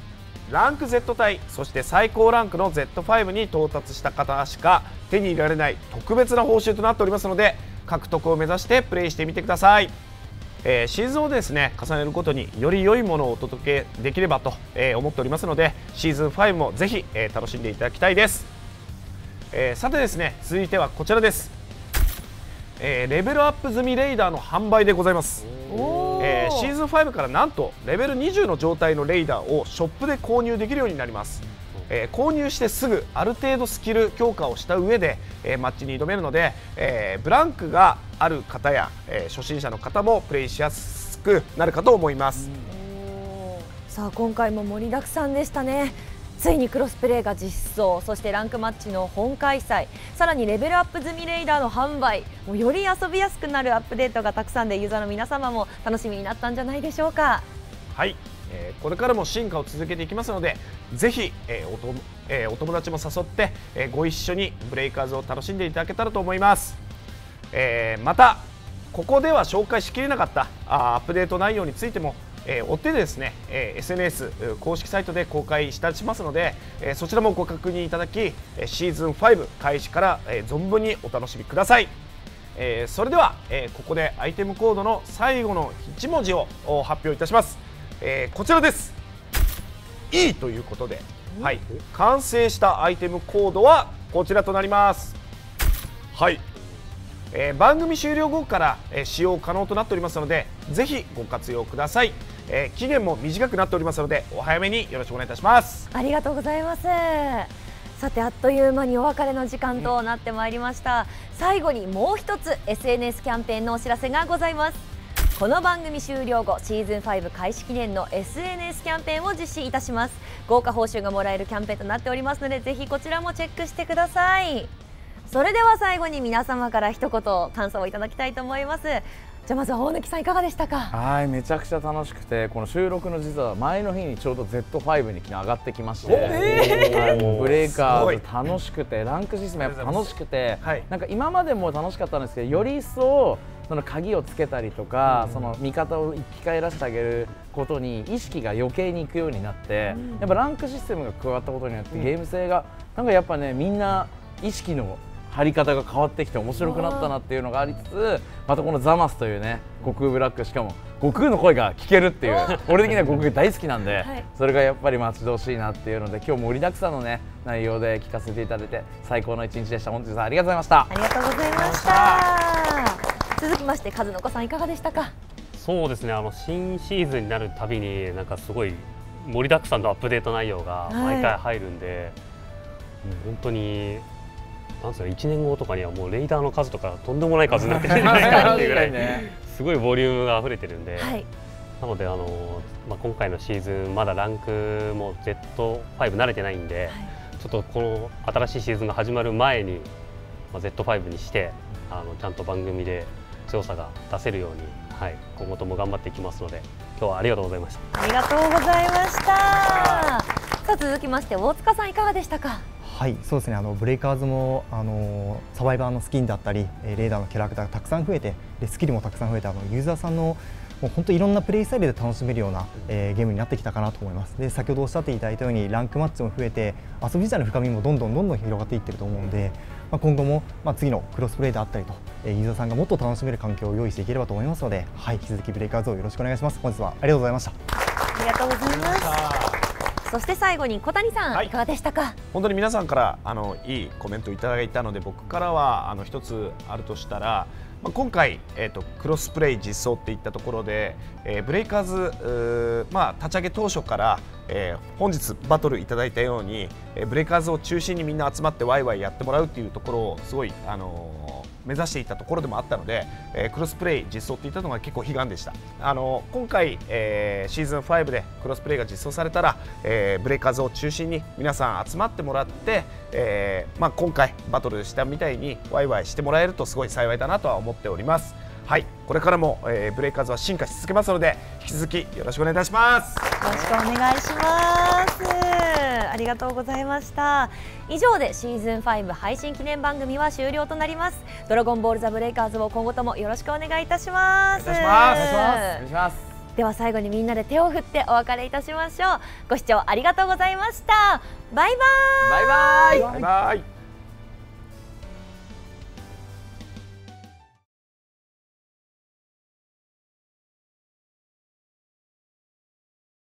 ランク ゼット 帯、そして最高ランクの ゼットファイブ に到達した方しか手に入れられない特別な報酬となっておりますので、獲得を目指してプレイしてみてください。えー、シーズンをですね重ねるごとにより良いものをお届けできればと、えー、思っておりますので、シーズンファイブもぜひ、えー、楽しんでいただきたいです。えー、さてですね、続いてはこちらです。えー、レベルアップ済みレイダーの販売でございます。えー、シーズンファイブからなんとレベルにじゅうの状態のレイダーをショップで購入できるようになります。えー、購入してすぐある程度スキル強化をした上で、えー、マッチに挑めるので、えー、ブランクがある方や、えー、初心者の方もプレイしやすくなるかと思います。 さあ今回も盛りだくさんでしたね。ついにクロスプレーが実装、そしてランクマッチの本開催、さらにレベルアップ済みレイダーの販売、もうより遊びやすくなるアップデートがたくさんで、ユーザーの皆様も楽しみになったんじゃないでしょうか。 はい、えー、これからも進化を続けていきますので、ぜひ、えーおとえー、お友達も誘って、えー、ご一緒にブレイカーズを楽しんでいただけたらと思います。えー、またここでは紹介しきれなかったあアップデート内容についても、えー、追ってですね、えー、エスエヌエス 公式サイトで公開いたしますので、えー、そちらもご確認いただき、シーズンファイブ開始から、えー、存分にお楽しみください。えー、それでは、えー、ここでアイテムコードの最後のいち文字を発表いたします。えー、こちらです。 E ということで、はい、完成したアイテムコードはこちらとなります。はい、えー、番組終了後から、えー、使用可能となっておりますので、ぜひご活用ください。えー、期限も短くなっておりますので、お早めによろしくお願いいたします。 ありがとうございます。さて、あっという間にお別れの時間となってまいりました。最後にもう一つ エスエヌエス キャンペーンのお知らせがございます。この番組終了後、シーズンファイブ開始記念の エスエヌエス キャンペーンを実施いたします。豪華報酬がもらえるキャンペーンとなっておりますので、ぜひこちらもチェックしてください。それでは最後に皆様から一言感想をいただきたいと思います。じゃあまずは大貫さん、いかがでしたか？ はい、めちゃくちゃ楽しくて、この収録の実は前の日にちょうど ゼットファイブ に昨日上がってきまして、えーはい、もうブレイカーズ楽しくて、ランクシステムやっぱ楽しくて、はい、なんか今までも楽しかったんですけど、より一層その鍵をつけたりとか、うん、その味方を生き返らせてあげることに意識が余計にいくようになって、うん、やっぱランクシステムが加わったことによってゲーム性がなんかやっぱね、みんな意識の張り方が変わってきて面白くなったなっていうのがありつつ、またこのザマスというね、悟空ブラック、しかも悟空の声が聞けるっていう、俺的には悟空大好きなんで、はい、それがやっぱり待ち遠しいなっていうので、今日盛りだくさんのね内容で聞かせていただいて最高の一日でした。本日はありがとうございました。 ありがとうございました。続きまして、数の子さん、いかがでしたか？ そうですね、あの新シーズンになるたびになんかすごい盛りだくさんのアップデート内容が毎回入るんで、はい、もう本当になんですか、いちねんごとかにはもうレイダーの数とかとんでもない数になってるんじゃないかっていうぐらいすごいボリュームが溢れてるんで、はい、なのであの、まあ、今回のシーズンまだランクも ゼットファイブ 慣れてないんで、はい、ちょっとこの新しいシーズンが始まる前に、まあ、ゼットファイブ にしてあのちゃんと番組で強さが出せるように、はい、今後とも頑張っていきますので、今日はありがとうございました。 ありがとうございました。さあ続きまして、大塚さん、いかがでしたか？ はい、そうですね、あのブレイカーズもあのサバイバーのスキンだったり、レーダーのキャラクターがたくさん増えて、でスキルもたくさん増えて、あのユーザーさんのもう本当いろんなプレイスタイルで楽しめるような、えー、ゲームになってきたかなと思います。で先ほどおっしゃっていただいたようにランクマッチも増えて、遊び自体の深みもどんどんどんどん広がっていってると思うので、まあ、今後も、まあ、次のクロスプレイであったりと、えー、ユーザーさんがもっと楽しめる環境を用意していければと思いますので、はい、引き続きブレイカーズをよろしくお願いします。本日はありがとうございました。 ありがとうございます。そして最後に小谷さん、はい、いかがでしたか？ 本当に皆さんからあのいいコメントをいただいたので、僕からはあの一つあるとしたら、まあ、今回、えーと、クロスプレイ実装っていったところで、えー、ブレイカーズ、まあ、立ち上げ当初から、えー、本日バトルいただいたように、えー、ブレイカーズを中心にみんな集まってワイワイやってもらうっていうところをすごい、あのー、目指していたところでもあったので、えー、クロスプレイ実装っていったのが結構悲願でした。あのー、今回、えー、シーズンファイブでクロスプレイが実装されたら、えー、ブレイカーズを中心に皆さん集まってもらって、えーまあ、今回バトルしたみたいにワイワイしてもらえるとすごい幸いだなとは思っております。はい、これからも、えー、ブレイカーズは進化し続けますので、引き続きよろしくお願いいたします。 よろしくお願いします。ありがとうございました。以上でシーズンファイブ配信記念番組は終了となります。ドラゴンボールザブレイカーズを今後ともよろしくお願いいたします。 お願いします。 お願いします。 では最後にみんなで手を振ってお別れいたしましょう。ご視聴ありがとうございました。バイバーイ。 バイバイ。 バイバイ。